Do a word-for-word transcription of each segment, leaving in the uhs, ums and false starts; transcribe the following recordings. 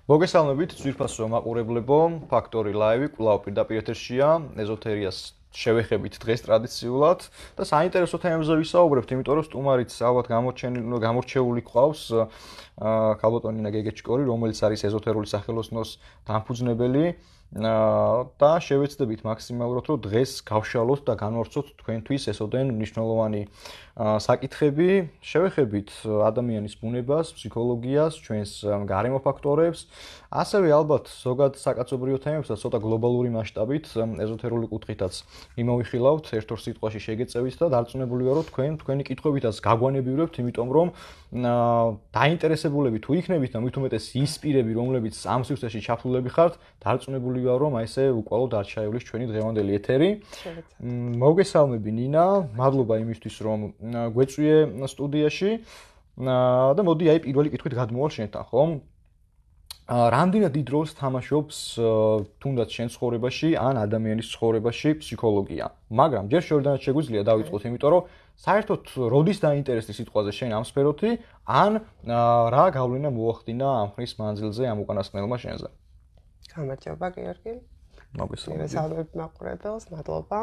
მოგესალმებით, ძვირფასო მაყურებლებო, ფაქტორი ლაივი, კვლავ პირდაპირ ეთერშია, ეზოთერიას შევეხებით დღეს ტრადიციულად და საინტერესო თემებზე ვისაუბრებთ, იმიტომ რომ სტუმარიც ალბათ გამორჩენილი გამორჩეული ყავს ქალბატონი ნინა გეგეჩკორი, რომელიც არის ეზოთერული სახელოსნოს დამფუძნებელი და შევეცდებით მაქსიმალურად რომ დღეს გავშალოთ და განვავრცოთ თქვენთვის ესოდენ მნიშვნელოვანი საკითხები, შევეხებით ადამიანის ბუნებას, ფსიქოლოგიას, ჩვენს გარემო ფაქტორებს, ასევე ალბათ ზოგად საკაცობრიო თემებსაც ცოტა გლობალური მასშტაბით, ეზოთერული კუთხითაც მიმოვიხილავთ, ერთ-ორ სიტყვაში შეგეწევით და დარწმუნებული ვარ, რომ თქვენ თქვენი კითხვებითაც გაგვანებივრებთ, იმიტომ რომ დაინტერესებულები თუ იქნებით და მით უმეტეს ის პირები, რომლებიც ამ სივრცეში ჩაფლულები ხართ, დარწმუნებული ვარ, რომ აი ესე უკვალოდ არ ჩაივლის ჩვენი დღევანდელი ეთერი. მოგესალმები ნინა, მადლობა იმისთვის, რომ გვეწვიე სტუდიაში და მოდი აი პირველი კითხვით გადმოვალ შენთან, ხო? რამდენად დიდ როლს თამაშობს თუნდაც შენ ცხოვრებაში ან ადამიანის ცხოვრებაში ფსიქოლოგია? მაგრამ ჯერ შორდანაც შეგვიძლია დავიწყოთ, იმიტომ რომ საერთოდ როდის დაინტერესდი სიტყვაზე შენ ამ სფეროთი, ან რა გავლენა მოახდინა ამ ხნის მანძილზე ამ უკანასკნელმა შენზე? გამარჯობა, გიორგი. მოგესალმებით. მოგესალმებით მაყურებელს, მადლობა.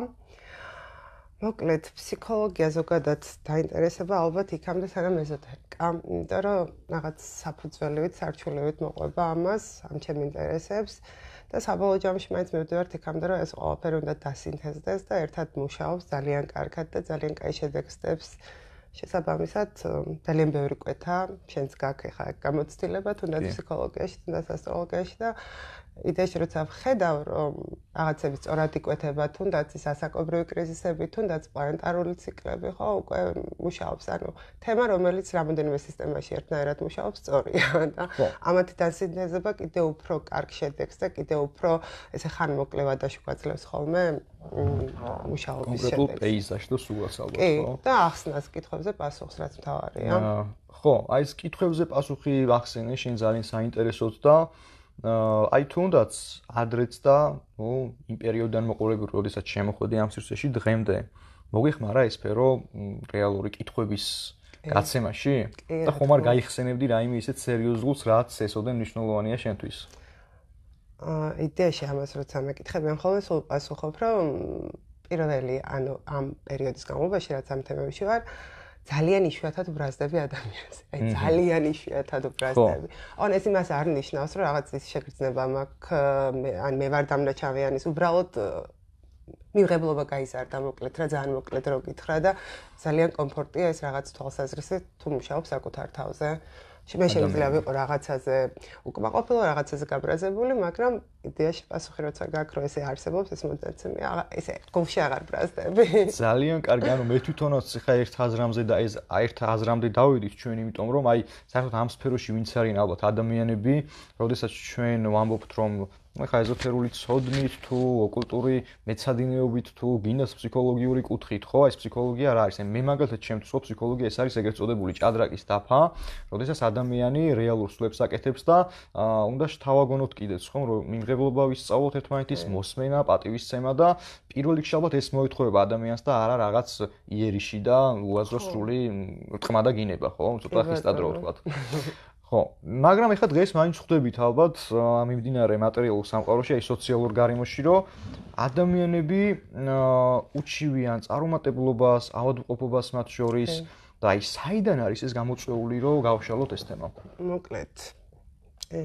მოკლედ, ფსიქოლოგია ზოგადად დაინტერესება ალბათ იქამდე სანამ ეზოთერიკა, იმიტომ რომ რაღაც საფუძველივით, სარჩულივით მოყვება ამას, ამ ჩემ ინტერესებს და საბოლოო ჯამში მაინც მივდივართ იქამდე, რომ ეს ყველაფერი უნდა დასინთეზდეს და ერთად მუშაობს ძალიან კარგად და ძალიან კაი შედეგს დებს. შესაბამისად, ძალიან ბევრი კვეთა, შენც გაქვს ხა გამოცდილება თუნდაც ფსიქოლოგიაში, თუნდაც ასტროლოგიაში და იდეაში როცა ვხედავ, რომ რაღაცები სწორად იკვეთება, თუნდაც ის ასაკობრივი კრიზისები, თუნდაც პლანეტარული ციკლები, ხო, უკვე მუშაობს, ანუ თემა, რომელიც რამოდენიმე სისტემაში ერთნაირად მუშაობს, სწორია და ამათი დასინთეზება კიდევ უფრო კარგ შედეგს და კიდევ უფრო ესე ხანმოკლევა და შეგვაძლევს ხოლმე მუშაობის შედეგს. კონკრეტულ პეიზაჟს და სულაც ალბათ, კი, ხო? და ახსნას კითხვებზე პასუხს, რაც მთავარია. ხო, აი ეს კითხვებზე პასუხი ახსენე, შენ ძალიან საინტერესოა და აი თუნდაც ადრეც და ნუ იმ პერიოდიდან მოყოლებული, როდესაც შემოხვედი ამ სივრცეში დღემდე მოგეხმარა ეს სფერო რეალური კითხვების გაცემაში და ხომ არ გაიხსენებდი რაიმე ისეთ სერიოზულს, რაც ესოდენ მნიშვნელოვანია შენთვის? აა იდეაში ამას როცა მეკითხებიან ხოლმე სულ პასუხობ, რომ პირველი ანუ ამ პერიოდის განმავლობაში რაც ამ თემებში ვარ ძალიან იშვიათად ბრაზდები ადამიანს. აი ძალიან იშვიათად ბრაზდები. ან ეს იმას არ ნიშნავს, რომ რაღაც ის შეგრძნება მაქვს, ან მე ვარ დამნაჩავიანის, უბრალოდ მიღებლობა გაიზარდა მოკლედ რა ძალიან მოკლედ რო გითხრა და ძალიან კომფორტია ეს რაღაც თვალსაზრისით თუ მუშაობ საკუთარ თავზე. მე შეიძლება ვიყო რაღაცაზე უკმაყოფილო, რაღაცაზე გაბრაზებული, მაგრამ იდეაში პასუხი როცა გაქვს, რომ ესე არსებობს, ეს მოდაცემია, ესე გულში აღარ ბრაზდები. ძალიან კარგი, ანუ მე თვითონაც ხა ერთ აზრამდე და ეს ერთ აზრამდე დავიდით ჩვენ, იმიტომ რომ აი საერთოდ ამ სფეროში ვინც არიან ალბათ ადამიანები, როდესაც ჩვენ ვამბობთ, რომ ხა ეზოთერული ცოდნით თუ ოკულტური მეცადინეობით თუ გინდას ფსიქოლოგიური კუთხით, ხო, ეს ფსიქოლოგია რა არის? მე მაგალითად ჩემთვის ხო ფსიქოლოგია ეს არის ეგრეთ წოდებული ჭადრაკის დაფა, როდესაც ადამიანი რეალურ სვლებს აკეთებს და უნდა შთავაგონოთ კიდეც, ხო, რომ მიმღებლობა ვისწავლოთ ერთმანეთის მოსმენა, პატივისცემა და პირველ რიგში ალბათ ეს მოითხოვება ადამიანს და არა რაღაც იერიში და უაზრო სრული რტყმა და გინება, ხო, ცოტა ხისტად რო ვთქვათ. ხო, მაგრამ ეხლა დღეს მაინც ხვდებით ალბათ მიმდინარე მატერიალურ სამყაროში, აი სოციალურ გარემოში, რომ ადამიანები უჩივიან წარუმატებლობას, ავადმყოფობას მათ შორის და აი საიდან არის ეს გამოწვეული, რომ გავშალოთ ეს თემა? მოკლედ. ე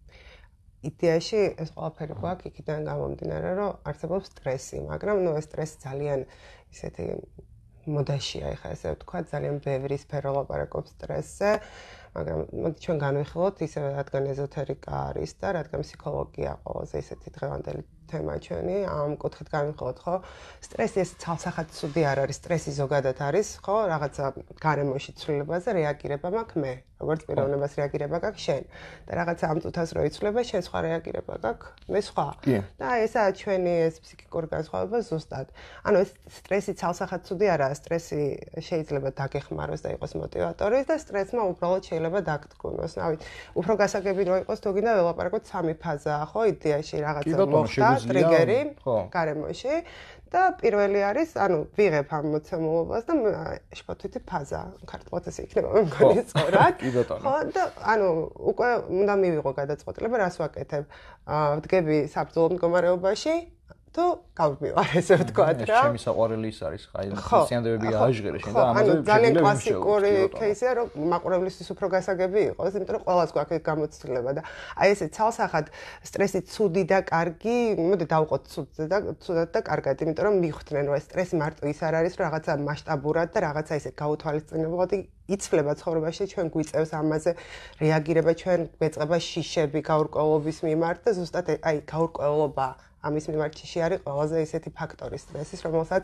იდეაში ეს ყველაფერი გვაქვს იქიდან გამომდინარე, რომ არსებობს სტრესი, მაგრამ ნუ ეს სტრესი ძალიან ისეთი მოდაშია, ეხლა ესე ვთქვა, ძალიან ბევრი სფერო ლაპარაკობს სტრესზე. მაგრამ მოდი ჩვენ განვიხილოთ ისევე რადგან ეზოთერიკა არის და რადგან ფსიქოლოგია ყველაზე ისეთი დღევანდელი თემა ჩვენი ამ კუთხით განვიხილოთ, ხო? სტრესი ეს ცალსახად ცუდი არ არის, სტრესი ზოგადად არის, ხო? რაღაცა გარემოში ცვლილებაზე რეაგირება მაქვს მე, როგორც პიროვნებას რეაგირება გაქვს შენ. და რაღაცა ამ წუთას რო იცვლება, შენ სხვა რეაგირება გაქვს, მე სხვა. და ესაა ჩვენი ეს ფსიქიკური განსხვავება ზუსტად. ანუ ეს სტრესი ცალსახად ცუდი არაა, სტრესი შეიძლება დაგეხმაროს და იყოს მოტივატორი და სტრესმა უბრალოდ შეიძლება შეიძლება დაგტკბოს. ნავით, უფრო გასაგები რო იყოს, თუ გინდა ველაპარაკოთ სამი ფაზაა, ხო, იდეაში რაღაცა მოხდა, ტრიგერი, გარემოში. და პირველი არის, ანუ ვიღებ ამ მოცემულობას და შფოთვითი ფაზა, ქართულად ესე იქნება, მე მგონი სწორად. ხო, და ანუ უკვე უნდა მივიღო გადაწყვეტილება, რას ვაკეთებ. აა ვდგები საბრძოლო მდგომარეობაში თუ გავმივარ, ესე ვთქვათ რა. ჩემი საყვარელი ის არის, აი, ხსიანდებები ააჟღერე შენ და ამაზე შეიძლება ძალიან კლასიკური кейსია, რომ მაყურებლისთვის უფრო გასაგები იყოს, იმიტომ რომ ყველას გვაქვს გამოცდილება და აი ესე ცალსახად სტრესი ცუდი და კარგი, მოდი დავყოთ ცუდზე და ცუდად და კარგად, იმიტომ რომ მიხვდნენ, რომ ეს სტრესი მარტო ის არ არის, რომ რაღაცა მასშტაბურად და რაღაცა ესე გაუთვალისწინებლად იცვლება ცხოვრებაში, ჩვენ გვიწევს ამაზე რეაგირება, ჩვენ გვეწყება შიშები გაურკვევლობის მიმართ და ზუსტად აი გაურკვევლობა ამის მიმართ შიში არის ყველაზე ისეთი ფაქტორი სტრესის, რომელსაც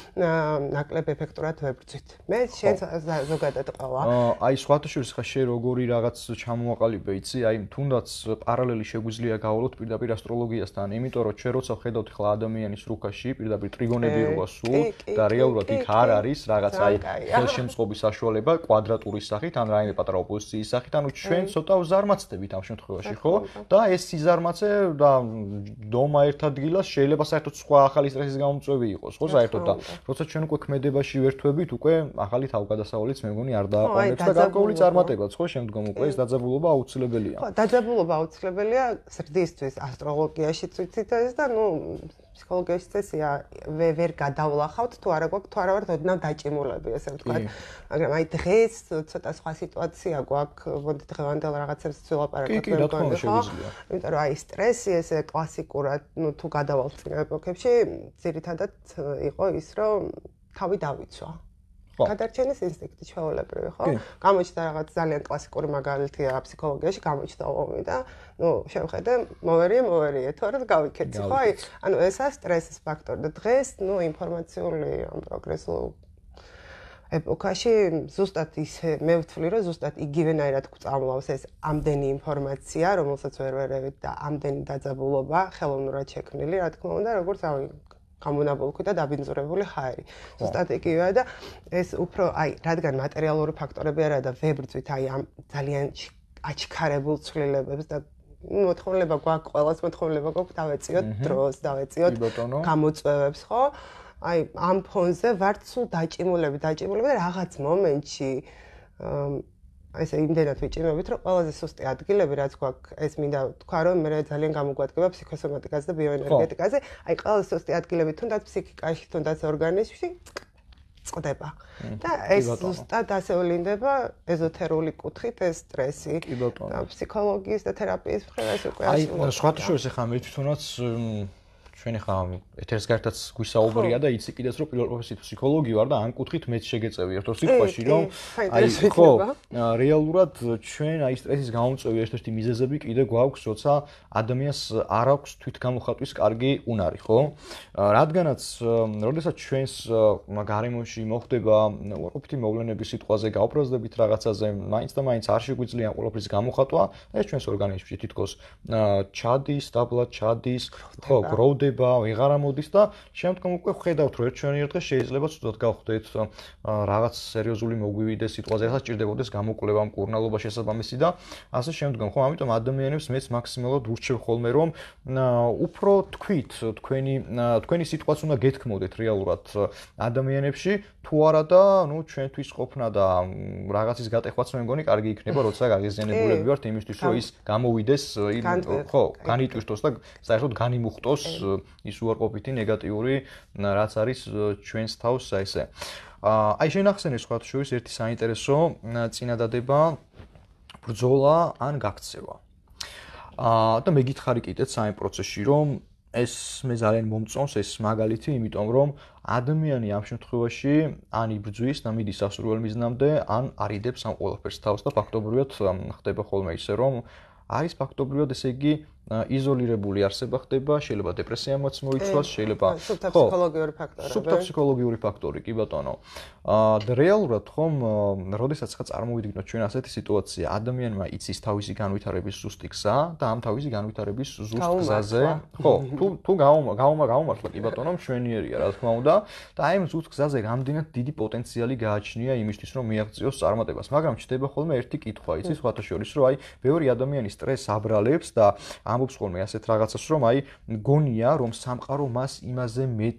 ნაკლებ ეფექტურად ვებრძვით. მე შენ ზოგადად ყავა. აი სხვათა შორის ხა შე როგორი რაღაც ჩამოაყალიბე იცი, აი თუნდაც პარალელი შეგვიძლია გავავლოთ პირდაპირ ასტროლოგიასთან, იმიტომ რომ ჩვენ როცა ხედავთ ხლა ადამიანის რუკაში პირდაპირ ტრიგონები როა სულ და რეალურად იქ არ არის რაღაც აი ხელშემწყობის საშუალება კვადრატურის სახით ან რაიმე პატარა ოპოზიციის სახით, ანუ ჩვენ ცოტა ვზარმაცდებით ამ შემთხვევაში, ხო? და ეს სიზარმაცე და დომა ერთად ადგილას შეიძლება საერთოდ სხვა ახალი სტრესის გამომწვევი იყოს, ხო, საერთოდ და როცა ჩვენ უკვე ქმედებაში ვერთვებით, უკვე ახალი თავგადასავალიც მე მგონი არ დააყოვნებს და გარკვეული წარმატებაც, ხო, შემდგომ უკვე ეს დაძაბულობა აუცილებელია. ხო, დაძაბულობა აუცილებელია ზრდისთვის, ასტროლოგიაში ვიცით ეს და ნუ ფსიქოლოგიაში წესია ვერ გადავლახავთ თუ არა გვაქვს თუ არა ვართ ოდნავ დაჭიმულები, ესე ვთქვათ. მაგრამ აი დღეს ცოტა სხვა სიტუაცია გვაქვს, მოდი დღევანდელ რაღაცებს ვილაპარაკოთ მე მგონი, ხო? იმიტომ რომ აი სტრესი ესე კლასიკურად, ნუ თუ გადავალთ წინა ეპოქებში, ძირითადად იყო ის, რომ თავი დავიცვა. გადარჩენის ინსტინქტი ჩვეულებრივი, ხო? გამოჩნდა რაღაც ძალიან კლასიკური მაგალითია ფსიქოლოგიაში, გამოჩნდა ომი და ნუ შევხედე, მოვერიე, მოვერიე, თორემ გავიქეცი, ხო? აი, ანუ ესა სტრესის ფაქტორი და დღეს, ნუ ინფორმაციული ამ პროგრესულ ეპოქაში ზუსტად ისე მე ვთვლი, რომ ზუსტად იგივენაირად გვწამლავს ეს ამდენი ინფორმაცია, რომელსაც ვერ ვერევით და ამდენი დაძაბულობა ხელოვნურად შექმნილი, რა თქმა უნდა, როგორც ავი გამონაბოლქვი და დაბინძურებული ხაერი. ზუსტად იგივეა და ეს უფრო აი, რადგან მატერიალური ფაქტორები არა და ვებრძვით აი ამ ძალიან აჩქარებულ ცვლილებებს და მოთხოვნილება გვაქვს, ყველას მოთხოვნილება გვაქვს, დავეციოთ დროს, დავეციოთ გამოწვევებს, ხო? აი, ამ ფონზე ვართ სულ დაჭიმულები, დაჭიმულები და რაღაც მომენტში აი ესე იმდენად ვიჭიმებით, რომ ყველაზე სუსტი ადგილები, რაც გვაქვს, ეს მინდა თქვა, რომ მე ძალიან გამოგვადგება ფსიქოსომატიკაზე და ბიოენერგეტიკაზე, აი ყველაზე სუსტი ადგილები თუნდაც ფსიქიკაში, თუნდაც ორგანიზმში წყდება. და ეს ზუსტად ასე ვლინდება ეზოთერული კუთხით ეს სტრესი. და ფსიქოლოგიის და თერაპიის მხრივ ეს უკვე აი, სხვათა შორის ახლა მე თვითონაც ჩვენ ახლა ეთერს გართაც გვისაუბრია და იცი კიდეც რომ პირველ პროფესიით ფსიქოლოგი ვარ და ამ კუთხით მეც შეგეწევი ერთ ორ სიტყვაში რომ აი ხო რეალურად ჩვენ აი სტრესის გამომწვევი ერთ-ერთი მიზეზები კიდე გვაქვს როცა ადამიანს არ აქვს თვითგამოხატვის კარგი უნარი ხო რადგანაც როდესაც ჩვენს გარემოში მოხდება უარყოფითი მოვლენების სიტყვაზე გავფრაზდებით რაღაცაზე მაინც და მაინც არ შეგვიძლია ყველაფრის გამოხატვა ეს ჩვენს ორგანიზმში თითქოს ჩადის დაბლად ჩადის ხო გროვდება ვეღარ ამოდის და შემდგომ უკვე ხედავთ რომ ერთ ჩვენი ერთ დღეს შეიძლება ცუდად გავხდეთ რაღაც სერიოზული მოგვივიდეს სიტყვაზე რასაც ჭირდებოდეს გამოკვლევა მკურნალობა შესაბამისი და ასე შემდგომ ხო ამიტომ ადამიანებს მეც მაქსიმალურად ურჩევ ხოლმე რომ უფრო თქვით თქვენი თქვენი სიტყვაც უნდა გეთქმოდეთ რეალურად ადამიანებში თუ არა და ნუ ჩვენთვის ყოფნა და რაღაცის გატეხვაც მე მგონი კარგი იქნება როცა გაღიზიანებულები ვართ იმისთვის რომ ის გამოვიდეს ხო განიტვირთოს და საერთოდ განიმუხტოს ის უარყოფითი ნეგატიური რაც არის ჩვენს თავს ესე. აი შენ ახსენე სხვა შორის ერთი საინტერესო წინადადება ბრძოლა ან გაქცევა. აა და მე გითხარი კიდეც აი პროცესში რომ ეს მე ძალიან მომწონს ეს მაგალითი, იმიტომ რომ ადამიანი ამ შემთხვევაში ან იბრძვის და მიდის სასურველ მიზნამდე, ან არიდებს ამ ყველაფერს თავს და ფაქტობრივად ხდება ხოლმე ისე რომ არის ფაქტობრივად ესე იგი იზოლირებული არსება ხდება, შეიძლება დეპრესიამაც მოიცვას, შეიძლება სუფთა ფსიქოლოგიური ფაქტორები. სუფთა ფსიქოლოგიური ფაქტორი, კი ბატონო. აა და რეალურად ხომ, როდესაც ხა წარმოვიდგინოთ ჩვენ ასეთი სიტუაცია, ადამიანმა იცის თავისი განვითარების ზუსტი გზა და ამ თავისი განვითარების ზუსტ გზაზე, ხო, თუ თუ გაუმა გაუმართლა, კი ბატონო, მშვენიერია, რა თქმა უნდა, და აი ამ ზუსტ გზაზე რამდენად დიდი პოტენციალი გააჩნია იმისთვის, რომ მიაღწიოს წარმატებას, მაგრამ ჩდება ხოლმე ერთი კითხვა, იცის, სხვათა შორის, რომ აი ბევრი ადამიანი სტრესს აბრალებს და ამბობს ხოლმე ასეთ რაღაცას, რომ აი გონია, რომ სამყარო მას იმაზე მეტ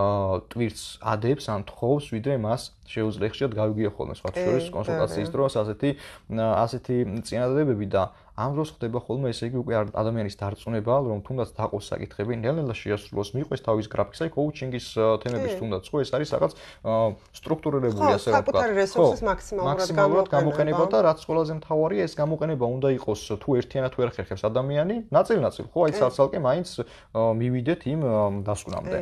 ტვირთს ადებს ან თხოვს, ვიდრე მას შეუძლია ხშირად გავიგია ხოლმე სხვათა შორის კონსულტაციის დროს ასეთი ასეთი წინადადებები და ამ დროს ხდება ხოლმე ესე იგი უკვე ადამიანის დარწმუნება, რომ თუნდაც დაყოს საკითხები, ნელ-ნელა შეასრულოს, მიყვეს თავის გრაფიკს, აი კოუჩინგის თემების თუნდაც ხო, ეს არის რაღაც სტრუქტურირებული ასე რომ ვთქვათ. ხო, საკუთარი რესურსის მაქსიმალურად გამოყენება და რაც ყველაზე მთავარია, ეს გამოყენება უნდა იყოს თუ ერთიანად ვერ ხერხებს ადამიანი, ნაწილ-ნაწილ, ხო, აი ცალ-ცალკე მაინც მივიდეთ იმ დასკვნამდე.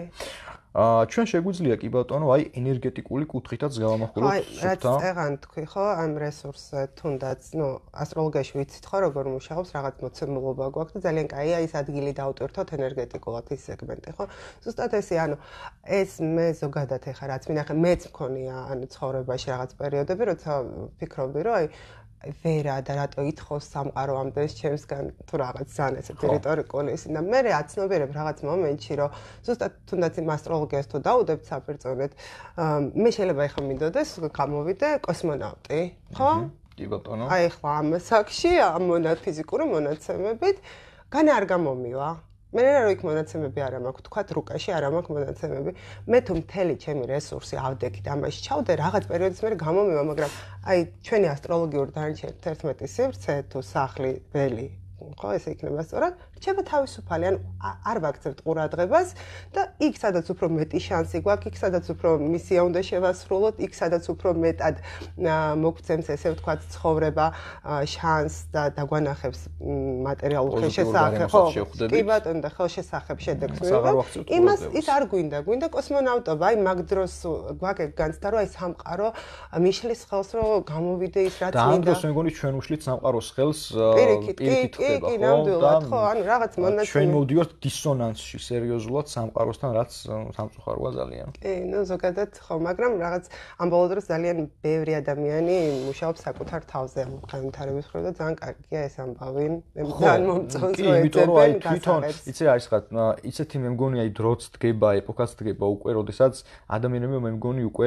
აა ჩვენ შეგვიძლია კი ბატონო აი ენერგეტიკული კუთხითაც გავამახვილოთ სუფთა. აი, რაც წეღან თქვი ხო, ამ რესურსზე თუნდაც, ნუ ასტროლოგიაში ვიცით ხო როგორ მუშაობს, რაღაც მოცემულობა გვაქვს და ძალიან კაია ის ადგილი დავტვირთოთ ენერგეტიკულად ის სეგმენტი ხო. ზუსტად ესე, ანუ ეს მე ზოგადად ეხა რაც მინახე, მეც მქონია ანუ ცხოვრებაში რაღაც პერიოდები, როცა ფიქრობდი, რომ აი ვერა და რატო ითხოვს სამყარო ამდენს ჩემსგან თუ რაღაც ძალიან ესე ტერიტორიული ისე და მე აცნობიერებ რაღაც მომენტში რომ ზუსტად თუნდაც იმ ასტროლოგიას თუ დაუდებთ საპირწონედ მე შეიძლება ეხა მინდოდეს გამოვიდე კოსმონავტი ხო? კი ბატონო. აი ახლა ამ საკში ამ მონად ფიზიკური მონაცემებით განა არ გამომივა. მე რა რო იქ მონაცემები არ მაქვს, თქვა რუკაში არ მაქვს მონაცემები. მე თუ მთელი ჩემი რესურსი ავდექით ამაში ჩავდე, რაღაც პერიოდის მერე გამომივა, მაგრამ აი ჩვენი ასტროლოგიური დანარჩენი თერთმეტი სივრცე თუ სახლი, ველი, ხო, ესე იქნება სწორად. რჩება თავისუფალი, ანუ არ ვაქცევთ ყურადღებას და იქ სადაც უფრო მეტი შანსი გვაქვს, იქ სადაც უფრო მისია უნდა შევასრულოთ, იქ სადაც უფრო მეტად მოგცემს ესე ვთქვათ ცხოვრება შანსს და დაგვანახებს მატერიალურ ხელშესახებ, ხო, კი ბატონო და ხელშესახებ შედეგს მივიღებთ. იმას ის არ გვინდა, გვინდა კოსმონავტობა, აი მაგ დროს გვაგებ განცდა რომ აი სამყარო მიშლის ხელს რომ გამოვიდე ის რაც მინდა. და ამ დროს მე მგონი ჩვენ უშლით სამყაროს ხელს პირიქით, კი, კი, ნამდვილად, ხო, ანუ რაღაც მონაცემები. ჩვენ მოვდივართ დისონანსში სერიოზულად სამყაროსთან, რაც სამწუხაროა ძალიან. კი, ნუ ზოგადად ხო, მაგრამ რაღაც ამ ბოლო დროს ძალიან ბევრი ადამიანი მუშაობს საკუთარ თავზე განვითარების მხრივ და ძალიან კარგია ეს ამბავი. მე ძალიან მომწონს რომ ეძებენ თვითონ იცი რა არის ხა, ისეთი მე მგონი აი დროც დგება, ეპოქაც დგება უკვე, როდესაც ადამიანები მე მგონი უკვე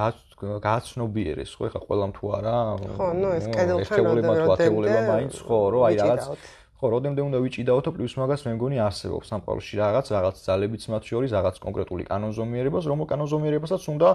გააცნობიერეს, ხო, ეხა ყველამ თუ არა. ხო, ნუ ეს კედელთან როდემდე მაინც ხო, რომ აი რაღაც ხო, როდემდე უნდა ვიჭიდაოთო პლუს მაგას მე მგონი არსებობს სამყაროში რაღაც რაღაც ძალებიც მათ შორის რაღაც კონკრეტული კანონზომიერებას, რომელ კანონზომიერებასაც უნდა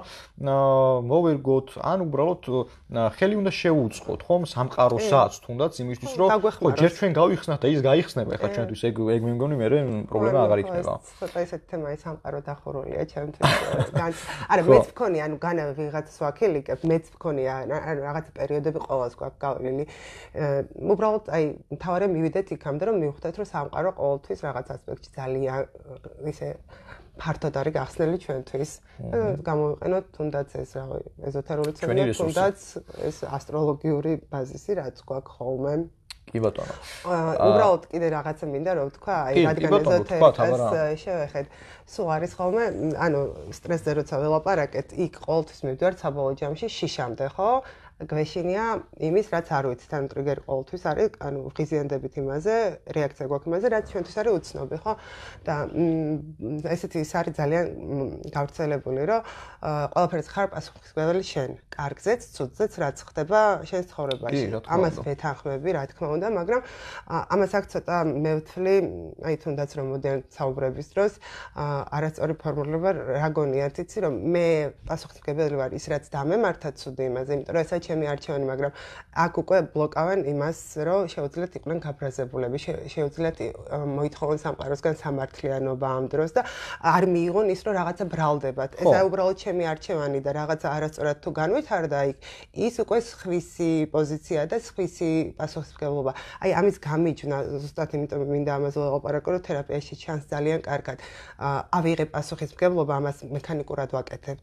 მოვერგოთ, ან უბრალოდ ხელი უნდა შევუწყოთ, ხომ, სამყაროსაც თუნდაც იმისთვის, რომ ხო, ჯერ ჩვენ გავიხსნათ და ის გაიხსნება, ეხლა ჩვენთვის ეგ ეგ მე მგონი მე პრობლემა აღარ იქნება. ცოტა ესეთი თემაა სამყარო დახურულია ჩემთვის. არა, მეც მქონია, ანუ განა ვიღაცას ვაქილიკებ, მეც მქონია, ანუ რაღაც პერიოდები ყოველს გვაქვს გავლილი. უბრალოდ აი, მთავარი მივიდეთ იქამდე რომ მივხვდეთ რომ სამყარო ყოველთვის რაღაც ასპექტში ძალიან ისე ფართოდ არის გახსნილი ჩვენთვის. გამოვიყენოთ თუნდაც ეს რავი ეზოთერული ცნობები, თუნდაც ეს ასტროლოგიური ბაზისი რაც გვაქვს ხოლმე. კი ბატონო. უბრალოდ კიდე რაღაცა მინდა რომ ვთქვა, აი რადგან ეზოთერიკას შევეხეთ. სულ არის ხოლმე, ანუ სტრესზე როცა ველაპარაკეთ, იქ ყოველთვის მივდივართ საბოლოო ჯამში შიშამდე, ხო? გვეშინია იმის, რაც არ ვიცით, ანუ ტრიგერი ყოველთვის არის, ანუ ღიზიანდებით იმაზე, რეაქცია გვაქვს იმაზე, რაც ჩვენთვის არის უცნობი, ხო? და ესეთი ის არის ძალიან გავრცელებული, რომ ყველაფერს ხარ პასუხისმგებელი შენ, კარგზეც, ცუდზეც, რაც ხდება შენ ცხოვრებაში. ამას ვეთანხმები, რა თქმა უნდა, მაგრამ ამას აქ ცოტა მე ვთვლი, აი თუნდაც რომ მოდიან საუბრების დროს, არასწორი ფორმულირება რა გონიათ, იცი, რომ მე პასუხისმგებელი ვარ ის, რაც დამემართა ცუდი იმაზე, იმიტომ რომ ესაც ჩემი არჩევანი, მაგრამ აქ უკვე ბლოკავენ იმას, რომ შეუძლიათ იყვნენ გაფრაზებულები, შეუძლიათ მოითხოვონ სამყაროსგან სამართლიანობა ამ დროს და არ მიიღონ ის, რომ რაღაცა ბრალდებათ. ეს აი უბრალოდ ჩემი არჩევანი და რაღაცა არასწორად თუ განვითარდა იქ, ის უკვე სხვისი პოზიცია და სხვისი პასუხისმგებლობა. აი ამის გამიჯვნა ზუსტად იმიტომ მინდა ამაზე ვლაპარაკო, რომ თერაპიაში ჩანს ძალიან კარგად. ავიღე პასუხისმგებლობა, ამას მექანიკურად ვაკეთებთ.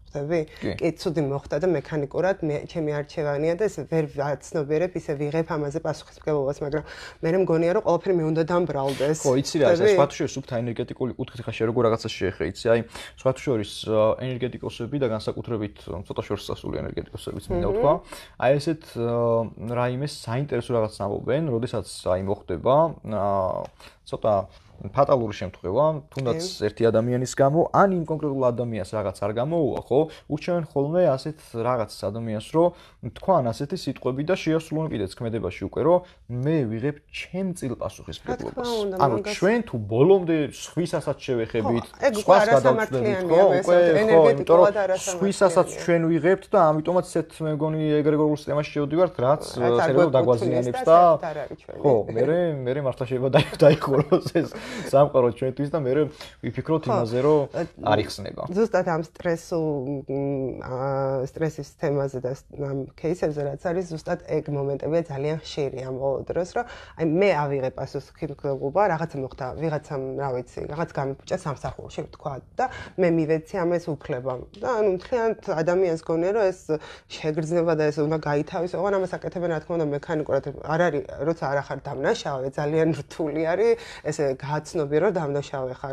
ხვდები? კი, ცუდი მოხდა და მექანიკურად მე ჩემი არჩევანია და ეს ვერ ვაცნობიერებ, ისე ვიღებ ამაზე პასუხისმგებლობას, მაგრამ მე მგონია რომ ყველაფერი მე უნდა დამბრალდეს. ხო, იცი რა, ეს სხვათა შორის სუფთა ენერგეტიკული კუთხით ხა შე როგორ რაღაცა შეეხე, იცი, აი, სხვათა შორის ენერგეტიკოსები და განსაკუთრებით ცოტა შორს სასული ენერგეტიკოსებიც მინდა ვთქვა. აი ესეთ რაიმეს საინტერესო რაღაც ამბობენ, როდესაც აი მოხდება ცოტა ფატალური შემთხვევა, თუნდაც ერთი ადამიანის გამო, ან იმ კონკრეტულ ადამიანს რაღაც არ გამოუვა, ხო? ურჩევენ ხოლმე ასეთ რაღაც ადამიანს, რომ თქვან ასეთი სიტყვები და შეასრულონ კიდეც ქმედებაში უკვე, რომ მე ვიღებ ჩემ წილ პასუხისმგებლობას. ანუ ჩვენ თუ ბოლომდე სხვისასაც შევეხებით, სხვას გადავწყვეტებით, ხო? უკვე ხო, იმიტომ რომ სხვისასაც ჩვენ ვიღებთ და ამიტომაც ესეთ მე მგონი ეგრეგორულ სისტემაში შევდივართ, რაც სერიოზულად დაგვაზიანებს და ხო, მე მე მართლა შეიძლება დაიხუროს ეს სამყარო ჩვენთვის და მე ვიფიქროთ იმაზე, რომ არ იხსნება. ზუსტად ამ სტრესულ სტრესის თემაზე და ამ кейსებზე რაც არის, ზუსტად ეგ მომენტებია ძალიან ხშირი ამ ბოლო დროს, რომ აი მე ავიღე პასუხისმგებლობა, რაღაცა მოხდა, ვიღაცამ, რა ვიცი, რაღაც გამიფუჭა სამსახურში, თქვა და მე მივეცი ამას უფლება. და ანუ მთლიანად ადამიანს გონია, რომ ეს შეგრძნება და ეს უნდა გაითავისო, ოღონდ ამას აკეთებენ რა თქმა უნდა მექანიკურად. არ არის, როცა არ ახარ დამნაშავე, ძალიან რთული არის ესე გაცნობი რომ დამნაშავე ხარ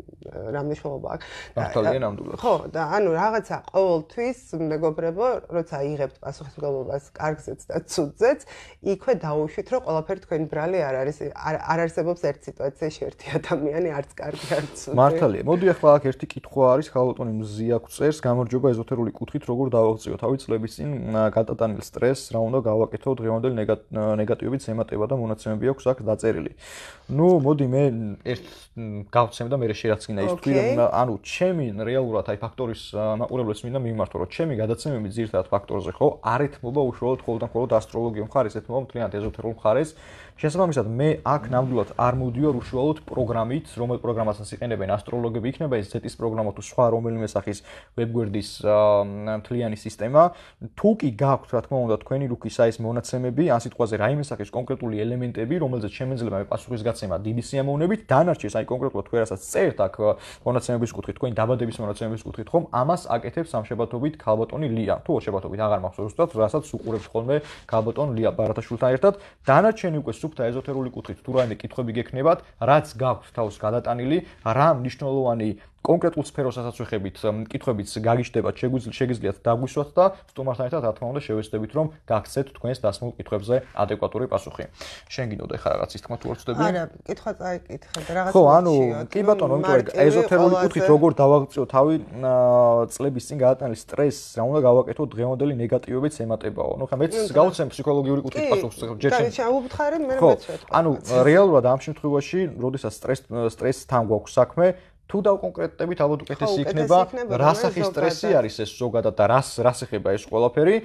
რა მნიშვნელობა აქვს. მართალია ნამდვილად. ხო, და ანუ რაღაცა ყოველთვის მეგობრებო, როცა იღებთ პასუხისმგებლობას კარგზეც და ცუდზეც, იქვე დაუშვით, რომ ყველაფერი თქვენი ბრალი არ არის, არ არსებობს ერთ სიტუაციაში ერთი ადამიანი, არც კარგი, არც ცუდი. მართალია. მოდი ახლა აქ ერთი კითხვა არის, ხალოტონი მზია გვწერს, გამარჯობა ეზოთერული კუთხით, როგორ დავაღწიოთ თავი წლების წინ გადატანილ სტრესს, რა უნდა გავაკეთო დღევანდელი ნეგატივობით ემატება და მონაცემები აქვს აქ დაწერილი. ნუ მოდი მე ერთ გავცემ და მე შეერაცხინა ის თქვი რომ ანუ ჩემი რეალურად აი ფაქტორის მაყურებლებს მინდა მიმართო რომ ჩემი გადაცემები ძირითადად ფაქტორზე ხო არ ეთმობა უშუალოდ ხოლმე და მხოლოდ ასტროლოგიურ მხარეს ეთმობა მთლიანად ეზოთერულ მხარეს შესაბამისად მე აქ ნამდვილად არ მოვდივარ უშუალოდ პროგრამით რომელ პროგრამასაც იყენებენ ასტროლოგები იქნება ეს ზეტის პროგრამა თუ სხვა რომელიმე სახის ვებგვერდის მთლიანი სისტემა თუ კი გაქვთ რა თქმა უნდა თქვენი რუქის აი ეს მონაცემები ან სიტყვაზე რაიმე სახის კონკრეტული ელემენტები რომელზეც შემეძლება მე პასუხისგაცემა დიდი სიამოვნებით დანარჩეს აი კონკრეტულად თქვენ რასაც წერთ აქ მონაცემების კუთხით თქვენი დაბადების მონაცემების კუთხით ხომ ამას აკეთებს სამშაბათობით ქალბატონი ლია თუ ოშაბათობით აღარ მახსოვს ზუსტად რასაც უყურებთ ხოლმე ქალბატონ ლია ბარათაშვილთან ერთად დანარჩენი უკვე სუფთა ეზოთერული კუთხით თუ რაიმე კითხვები გექნებათ რაც გაქვთ თავს გადატანილი რა მნიშვნელოვანი კონკრეტულ სფეროსაც ვეხებით კითხვებიც გაგიჩნდებათ შეგიძლიათ დაგვისვათ და სტუმართან ერთად რა თქმა უნდა შევეცდებით რომ გაგცეთ თქვენს დასმულ კითხვებზე ადეკვატური პასუხი. შენ გინდოდა ხა რაღაც ის თქმა თუ არ ვწდები? არა, კითხვა წაიკითხე და რაღაც ხო, ანუ კი ბატონო, იმიტომ რომ ეზოთერული კუთხით როგორ დავაღწიო თავი წლების წინ გადატანილი სტრესს, რა უნდა გავაკეთო დღევანდელი ნეგატივებიც ემატებაო. ნუ ხა მეც გავცემ ფსიქოლოგიური კუთხით პასუხს ჯერ შენ. კი, შევუთხარი მე მეცვეთ. ანუ რეალურად ამ შემთხვევაში, როდესაც სტრეს სტრესთან გვაქვს საქმე თუ დავკონკრეტებით ალბათ უკეთესი იქნება რა სახის სტრესი არის ეს ზოგადად და რას რას ეხება ეს ყველაფერი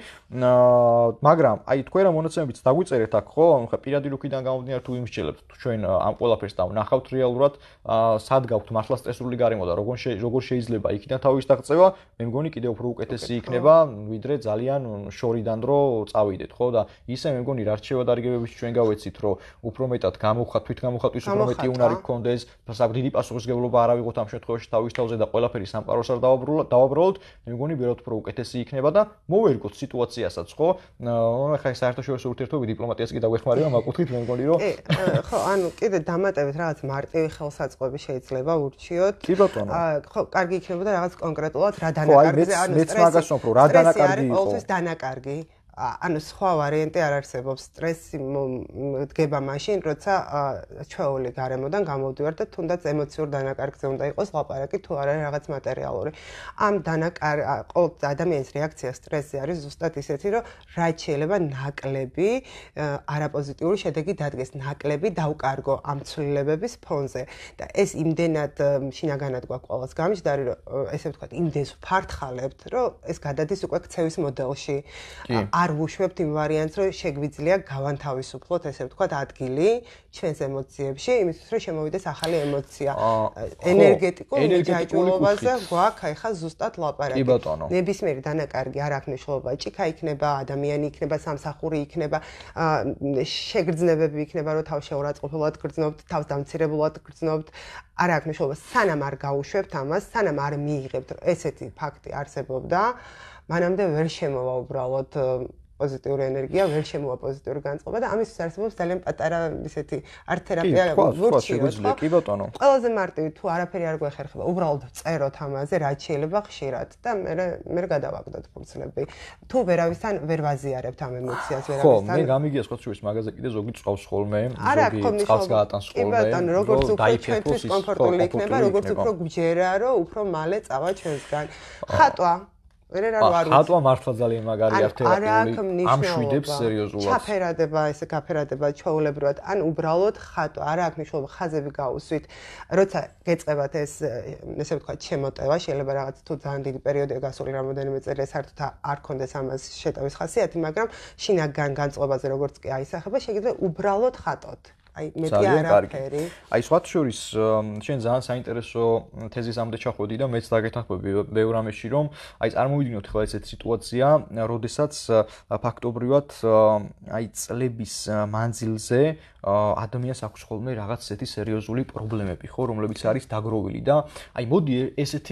მაგრამ აი თქვენ რა მონაცემებიც დაგვიწერეთ აქ ხო ანუ ხა პირადი რუკიდან გამომდინარე თუ იმსჯელებთ თუ ჩვენ ამ ყველაფერს დავნახავთ რეალურად სად გაქვთ მართლა სტრესული გარემო და როგორ როგორ შეიძლება იქიდან თავის დაღწევა მე მგონი კიდევ უფრო უკეთესი იქნება ვიდრე ძალიან შორიდან დრო წავიდეთ ხო და ისე მე მგონი რა რჩევა დარიგებების ჩვენ გავეცით რომ უფრო მეტად გამოვხატ თვითგამოხატვის უფრო მეტი უნარი გქონდეს საკ დიდი პასუხისმგებლობა არ ავიღოთ ამ შემთხვევაში თავის თავზე და ყველაფერი სამყაროს არ დავაბრალოთ, მე მგონი ბევრად უფრო უკეთესი იქნება და მოვერგოთ სიტუაციასაც, ხო? ახლა საერთაშორისო ურთიერთობები დიპლომატიას კი დაგვეხმარება, მაგკუთხით მე მგონი რომ ხო, ანუ კიდე დამატებით რაღაც მარტივი ხელსაწყოები შეიძლება ურჩიოთ. კი ბატონო. ხო, კარგი იქნება და რაღაც კონკრეტულად რა დანაკარგზე, ანუ მეც მაგას ვამბობ, რა დანაკარგი იყო. ყოველთვის დანაკარგი. ანუ სხვა ვარიანტი არ არსებობს სტრესი დგება მაშინ როცა ჩვეული გარემოდან გამოვდივარ და თუნდაც ემოციურ დანაკარგზე უნდა იყოს ლაპარაკი თუ არ არის რაღაც მატერიალური ამ დანაკარ ყოველ ადამიანის რეაქცია სტრესზე არის ზუსტად ისეთი რომ რაც შეიძლება ნაკლები არაპოზიტიური შედეგი დადგეს ნაკლები დავკარგო ამ ცვლილებების ფონზე და ეს იმდენად შინაგანად გვაქვს ყოველს გამჯდარი რომ ესე ვთქვათ იმდენს ვფართხალებთ რომ ეს გადადის უკვე ქცევის მოდელში არ არ ვუშვებთ იმ ვარიანტს, რომ შეგვიძლია გავანთავისუფლოთ, ესე ვთქვათ, ადგილი ჩვენს ემოციებში, იმისთვის, რომ შემოვიდეს ახალი ემოცია. ენერგეტიკულ ჯაჭვულობაზე გვაქვს აი ხა ზუსტად ლაპარაკი. ნებისმიერი დანაკარგი არ აქვს მნიშვნელობა, ჭიქა იქნება, ადამიანი იქნება, სამსახური იქნება, შეგრძნებები იქნება, რომ თავშეურაცხყოფილად გრძნობთ, თავსდამცირებულად გრძნობთ, არ აქვს მნიშვნელობა, სანამ არ გაუშვებთ ამას, სანამ არ მიიღებთ, რომ ესეთი ფაქტი არსებობდა, მანამდე ვერ შემოვა უბრალოდ პოზიტიური ენერგია, ვერ შემოვა პოზიტიური განწყობა და ამისთვის არსებობს ძალიან პატარა ისეთი ართ თერაპია ვურჩიოთ, კი ბატონო. ყველაზე მარტივი თუ არაფერი არ გვეხერხება, უბრალოდ წეროთ ამაზე, რაც შეიძლება ხშირად და მე მე გადავაგდოთ ფურცლები. თუ ვერავისთან ვერ ვაზიარებთ ამ ემოციას, ვერავისთან. ხო, მე გამიგია სხვა შორის მაგაზე კიდე ზოგი წავს ხოლმე, ზოგი წყალს გაატანს ხოლმე. კი ბატონო, როგორც უფრო ჩვენთვის კომფორტული იქნება, როგორც უფრო გვჯერა, რომ უფრო მალე წავა ჩვენსგან. ხატვა ვერ არ ვარ. ხატვა მართლა ძალიან მაგარია თერაპიული. ამშვიდებს სერიოზულად. ჩაფერადება, ესე გაფერადება ჩვეულებრივად, ან უბრალოდ ხატვა, არა აქვს მნიშვნელობა, ხაზები გაუსვით. როცა გეწყებათ ეს, ესე ვთქვათ, შემოტევა, შეიძლება რაღაც თუ ძალიან დიდი პერიოდია გასული რამოდენიმე წელი, საერთოდ არ ქონდეს ამას შეტევის ხასიათი, მაგრამ შინაგან განწყობაზე როგორც კი აისახება, შეიძლება უბრალოდ ხატოთ. აი მეტი არაფერი. აი სხვა შორის შენ ძალიან საინტერესო თეზისამდე ჩახვედი და მეც დაგეთანხმები ბევრ ამაში რომ აი წარმოვიდგინოთ ხოლმე ესეთ სიტუაცია, როდესაც ფაქტობრივად აი წლების მანძილზე ადამიანს აქვს ხოლმე რაღაც ესეთი სერიოზული პრობლემები, ხო, რომლებიც არის დაგროვილი და აი მოდი ესეთი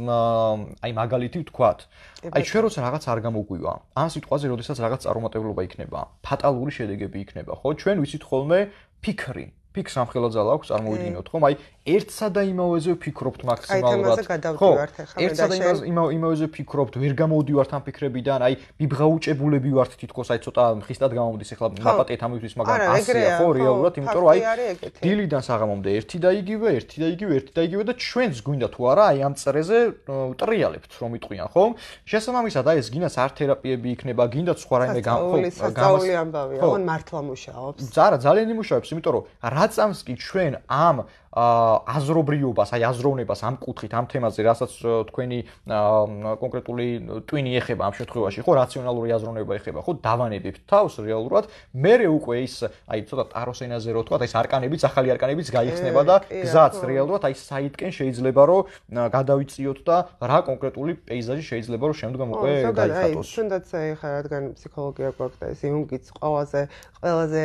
აი მაგალითი ვთქვათ. აი ჩვენ როცა რაღაც არ გამოგვივა, ამ სიტუაციაზე როდესაც რაღაც წარუმატებლობა იქნება, ფატალური შედეგები იქნება, ხო? ჩვენ ვიცით ხოლმე ფიქრი. ფიქრს ამხელაძალა აქვს წარმოვიდგინოთ, ხომ? აი ერთსა და იმავეზე ვფიქრობთ მაქსიმალურად. ხო, ერთსა და იმავეზე ვფიქრობთ, ვერ გამოვდივართ ამ ფიქრებიდან, აი ბიბღაუჭებულები ვართ თითქოს, აი ცოტა ხისტად გამომდის ახლა ნაპატეთ ამისთვის, მაგრამ ასეა ხო რეალურად, იმიტომ რომ აი დილიდან საღამომდე ერთი და იგივე, ერთი და იგივე, ერთი და იგივე და ჩვენს გვინდა თუ არა აი ამ წრეზე ტრიალებთ, რომ იტყვიან, ხო? შესაბამისად აი ეს გინდას არტ თერაპიები იქნება, გინდათ სხვა რაიმე გამოსწავლი ამბავია, ხო, მართლა მუშაობს. ზარა ძალიან იმუშავებს, იმიტომ რომ რაცამს კი ჩვენ ამ აზრობრიობას, აი აზროვნებას ამ კუთხით, ამ თემაზე, რასაც თქვენი კონკრეტული ტვინი ეხება ამ შემთხვევაში, ხო, რაციონალური აზროვნება ეხება, ხო, დავანებებთ თავს რეალურად, მერე უკვე ის, აი ცოტა ტაროს ენაზე რო ვთქვა, აი ეს არკანებიც, ახალი არკანებიც გაიხსნება და გზაც რეალურად აი საიდკენ შეიძლება რომ გადავიწიოთ და რა კონკრეტული პეიზაჟი შეიძლება რომ შემდგომ უკვე გაიხატოს. აი, თუნდაც ხა რადგან ფსიქოლოგია გვაქვს და ეს იუნგიც ყველაზე ყველაზე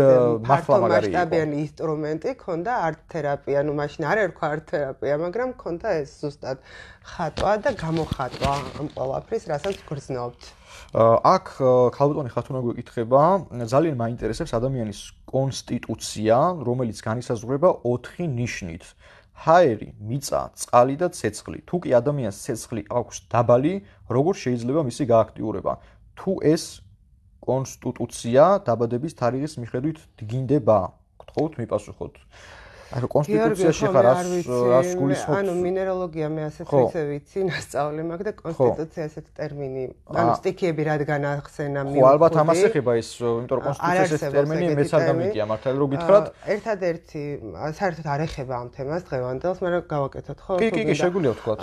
მასშტაბიანი ინსტრუმენტი ქონდა არტ თერაპია, ну მაშინ არ ერქვა არტ თერაპია, მაგრამ ქონდა ეს ზუსტად ხატვა და გამოხატვა ამ ყველაფრის, რასაც გრძნობთ. აქ ქალბატონი ხათუნა გვეკითხება, ძალიან მაინტერესებს ადამიანის კონსტიტუცია, რომელიც განისაზღვრება ოთხი ნიშნით. ჰაერი, მიწა, წყალი და ცეცხლი. თუ კი ადამიანს ცეცხლი აქვს დაბალი, როგორ შეიძლება მისი გააქტიურება? თუ ეს კონსტიტუცია დაბადების თარიღის მიხედვით დგინდება? გთხოვთ მიპასუხოთ. ანუ კონსტიტუციაში ხარ რას რას გულისხმობ? ანუ მინერალოგია მე ასეთ ვიცე ვიცი, ნასწავლი მაქვს და კონსტიტუცია ასეთ ტერმინი, ანუ სტიქიები რადგან ახსენა მივხვდი. ხო, ალბათ ამას ეხება ეს, იმიტომ რომ კონსტიტუციის ეს ტერმინი მეც არ გამიგია მართალი რო გითხრათ. ერთადერთი საერთოდ არ ეხება ამ თემას დღევანდელს, მაგრამ გავაკეთოთ ხო? კი, კი, კი, შეგვიძლია ვთქვათ.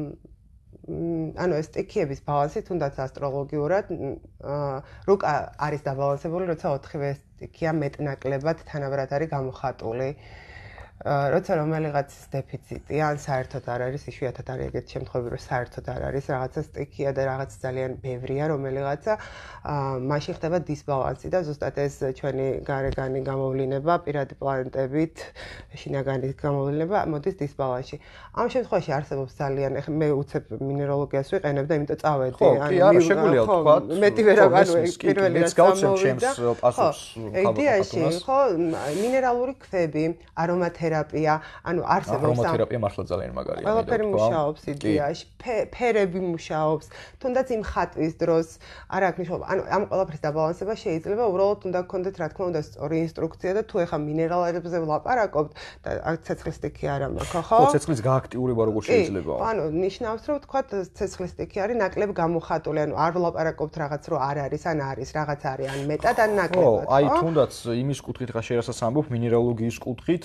ანუ ეს სტიქიების ბალანსი თუნდაც ასტროლოგიურად რუკ არის დაბალანსებული, როცა ოთხივე სტიქია მეტნაკლებად თანაბრად არის გამოხატული. როცა რომელიღაც დეფიციტია, ან საერთოდ არ არის, იშვიათად არის ეგეთი შემთხვევები, რომ საერთოდ არ არის, რაღაცა სტიქია და რაღაც ძალიან ბევრია რომელიღაცა, მაშინ ხდება დისბალანსი და ზუსტად ეს ჩვენი გარეგანი გამოვლინება, პირადი პლანეტებით, შინაგანი გამოვლინება მოდის დისბალანსში. ამ შემთხვევაში არსებობს ძალიან, ეხლა მე უცებ მინერალოგიას ვიყენებ და იმიტომ წავედი, ანუ კი, არა, შეგვიძლია ვთქვათ. მეტი ვერ ანუ პირველი რაც გამოვიდა. იდეაში, ხო, მინერალური ქვები, არომათერაპია, ანუ არსებობს არომათერაპია მართლა ძალიან მაგარია. ყველაფერი მუშაობს იდეაში, ფერები მუშაობს, თუნდაც იმ ხატვის დროს არ აქვს მნიშვნელობა. ანუ ამ ყველაფრის დაბალანსება შეიძლება უბრალოდ უნდა გქონდეთ რა თქმა უნდა სწორი ინსტრუქცია და თუ ეხა მინერალებზე ვლაპარაკობთ და აქ ცეცხლის სტიქი არ მაქვს, ხო? ხო, ცეცხლის გააქტიურება როგორ შეიძლება? ანუ ნიშნავს რომ ვთქვათ ცეცხლის სტიქი არის ნაკლებ გამოხატული, ანუ არ ვლაპარაკობთ რაღაც რომ არ არის, ან არის, რაღაც არის, ან მეტად ან ნაკლებად, ხო? ხო, აი თუნდაც იმის კუთხით ხა შეიძლება ამბობ მინერალოგიის კუთხით, აი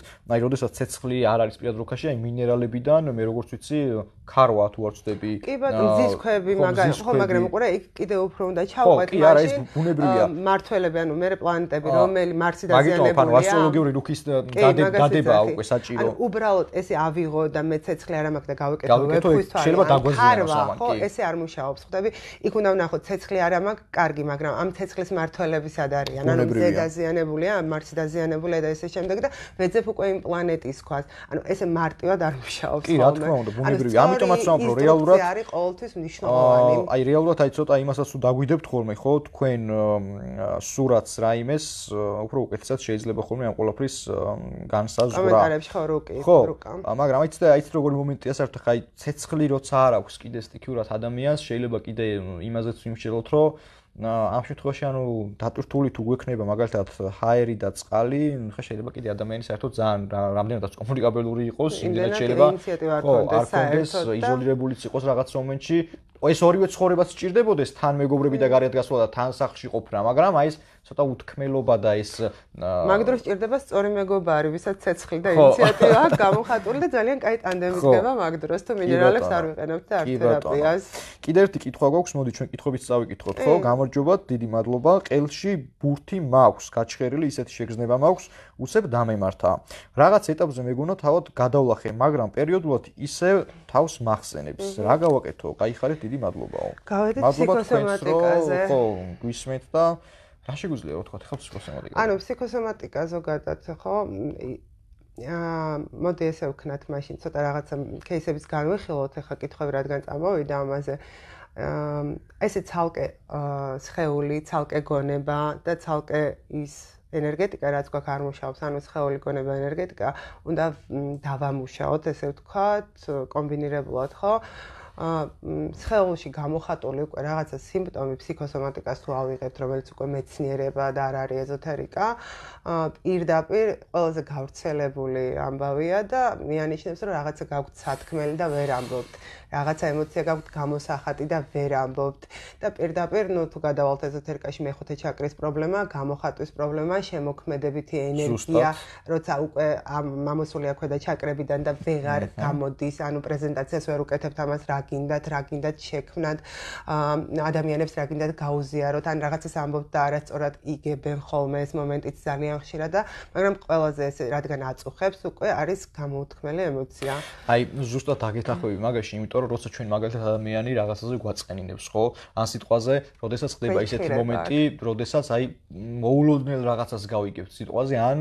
როდესაც ცეცხლი არ არის პირად როქაში, აი მინერალებიდან მე როგორც ვიცი, ქარვა თუ არ ვწდები. კი ბატონო, მზის ქვები, მაგარი, ხო, მაგრამ უყურე, იქ კიდე უფრო უნდა ჩავყვეთ მაშინ. კი, არა, ეს ბუნებრივია. მართველები, ანუ მე პლანეტები, რომელი მარსი მაგიტომაც ანუ დაზიანებულია. ასტროლოგიური რუქის დადება უკვე საჭირო. ანუ უბრალოდ ესე ავიღო და მე ცეცხლი არ მაქვს და გავეკეთო ვეფხვის თვალი. შეიძლება დაგვაზიანოს ამან, ხო, ესე არ მუშაობს. ხვდები, იქ უნდა ვნახოთ ცეცხლი არ მაქვს, კარგი, მაგრამ ამ ცეცხლის მართველები სად არიან? ანუ მზე დაზიანებულია, მარსი დაზიანებულია და ესე შემდეგ და ვეძებ უკვე იმ პლანეტის ქვას. ანუ ესე მარტივად არ მუშაობს. კი, რა თქმა უნდა, ბუნებრივია. ამიტომაც ვამბობ, რომ რეალურად არის ყოველთვის მნიშვნელოვანი. აი, რეალურად აი ცოტა იმასაც თუ დაგვიდებთ ხოლმე, ხო, თქვენ სურათს რაიმეს, უფრო უკეთესად შეიძლება ხოლმე ამ ყოლაფრის განსაზღვრა. კომენტარებში ხო რუკი, რუკა. მაგრამ აიც და აიც როგორი მომენტია საერთოდ აი ცეცხლი როცა არ აქვს კიდე სტიქიურად ადამიანს, შეიძლება კიდე იმაზეც ვიმსჯელოთ, რომ ამ შემთხვევაში ანუ დატვირთული თუ გვექნება მაგალითად ჰაერი და წყალი, ხა შეიძლება კიდე ადამიანი საერთოდ ძალიან რამდენადაც კომუნიკაბელური იყოს, იმდენად შეიძლება ხო, არ კონდეს იზოლირებულიც იყოს რაღაც მომენტში. ეს ორივე ცხოვრებაც სჭირდებოდეს თან მეგობრები და გარეთ გასვლა და თან სახლში ყოფნა, მაგრამ აი ეს ცოტა უთქმელობა და ეს მაგ დროს სჭირდება სწორი მეგობარი, ვისაც ცეცხლი და ინიციატივა აქვს გამოხატული და ძალიან კაი ტანდემი ხდება მაგ დროს თუ მინერალებს არ ვიყენებთ და არც თერაპიას. კიდე ერთი კითხვა გვაქვს, მოდი ჩვენ კითხვებით წავიკითხოთ, ხო? გამარჯობა, დიდი მადლობა. ყელში ბურთი მაქვს, გაჩხერილი ისეთი შეგრძნება მაქვს, უცებ დამემართა. რაღაც ეტაპზე მეგონა თავად გადავლახე, მაგრამ პერიოდულად ისევ თავს მახსენებს. რა გავაკეთო? გაიხარეთ, დიდი მადლობაო. გავედით ფსიქოსომატიკაზე. ხო, გვისმენთ და რა შეგვიძლია რა თქვა ხა ფსიქოსომატიკა? ანუ ფსიქოსომატიკა ზოგადად ხო აა მოდი ესე ვქნათ მაშინ ცოტა რაღაცა кейსების განვიხილოთ ახლა კითხვები რადგან წამოვიდა ამაზე. აა ესე ცალკე სხეული, ცალკე გონება და ცალკე ის ენერგეტიკა რაც გვაქვს არ მუშაობს, ანუ სხეული გონება ენერგეტიკა უნდა დავამუშაოთ, ესე ვთქვათ, კომბინირებულად, ხო? სხეულში გამოხატული უკვე რაღაცა სიმპტომი ფსიქოსომატიკას თუ ავიღებთ, რომელიც უკვე მეცნიერება და არ არის ეზოთერიკა, პირდაპირ ყველაზე გავრცელებული ამბავია და მიანიშნებს, რომ რაღაცა გაგვთ სათქმელი და ვერ ამბობთ. რაღაცა ემოცია გაგვთ გამოსახატი და ვერ ამბობთ და პირდაპირ ნუ თუ გადავალთ ეზოთერიკაში მეხუთე ჩაკრის პრობლემა, გამოხატვის პრობლემა, შემოქმედებითი ენერგია, როცა უკვე ამოსულია ქვედა ჩაკრებიდან და ვეღარ გამოდის, ანუ პრეზენტაციას ვერ უკეთებთ ამას რა გინდათ, რა გინდათ შექმნათ, ადამიანებს რა გინდათ გაუზიაროთ, ან რაღაცას ამბობთ და არასწორად იგებენ ხოლმე ეს მომენტიც ძალიან ხშირად და მაგრამ ყველაზე ეს რადგან აწუხებს უკვე არის გამოუთქმელი ემოცია. აი ზუსტად აგეთახმები მაგაში, იმიტომ რომ როცა ჩვენ მაგალითად ადამიანი რაღაცაზე გვაწყენინებს, ხო? ან სიტყვაზე, როდესაც ხდება ისეთი მომენტი, როდესაც აი მოულოდნელ რაღაცას გავიგებთ სიტყვაზე, ან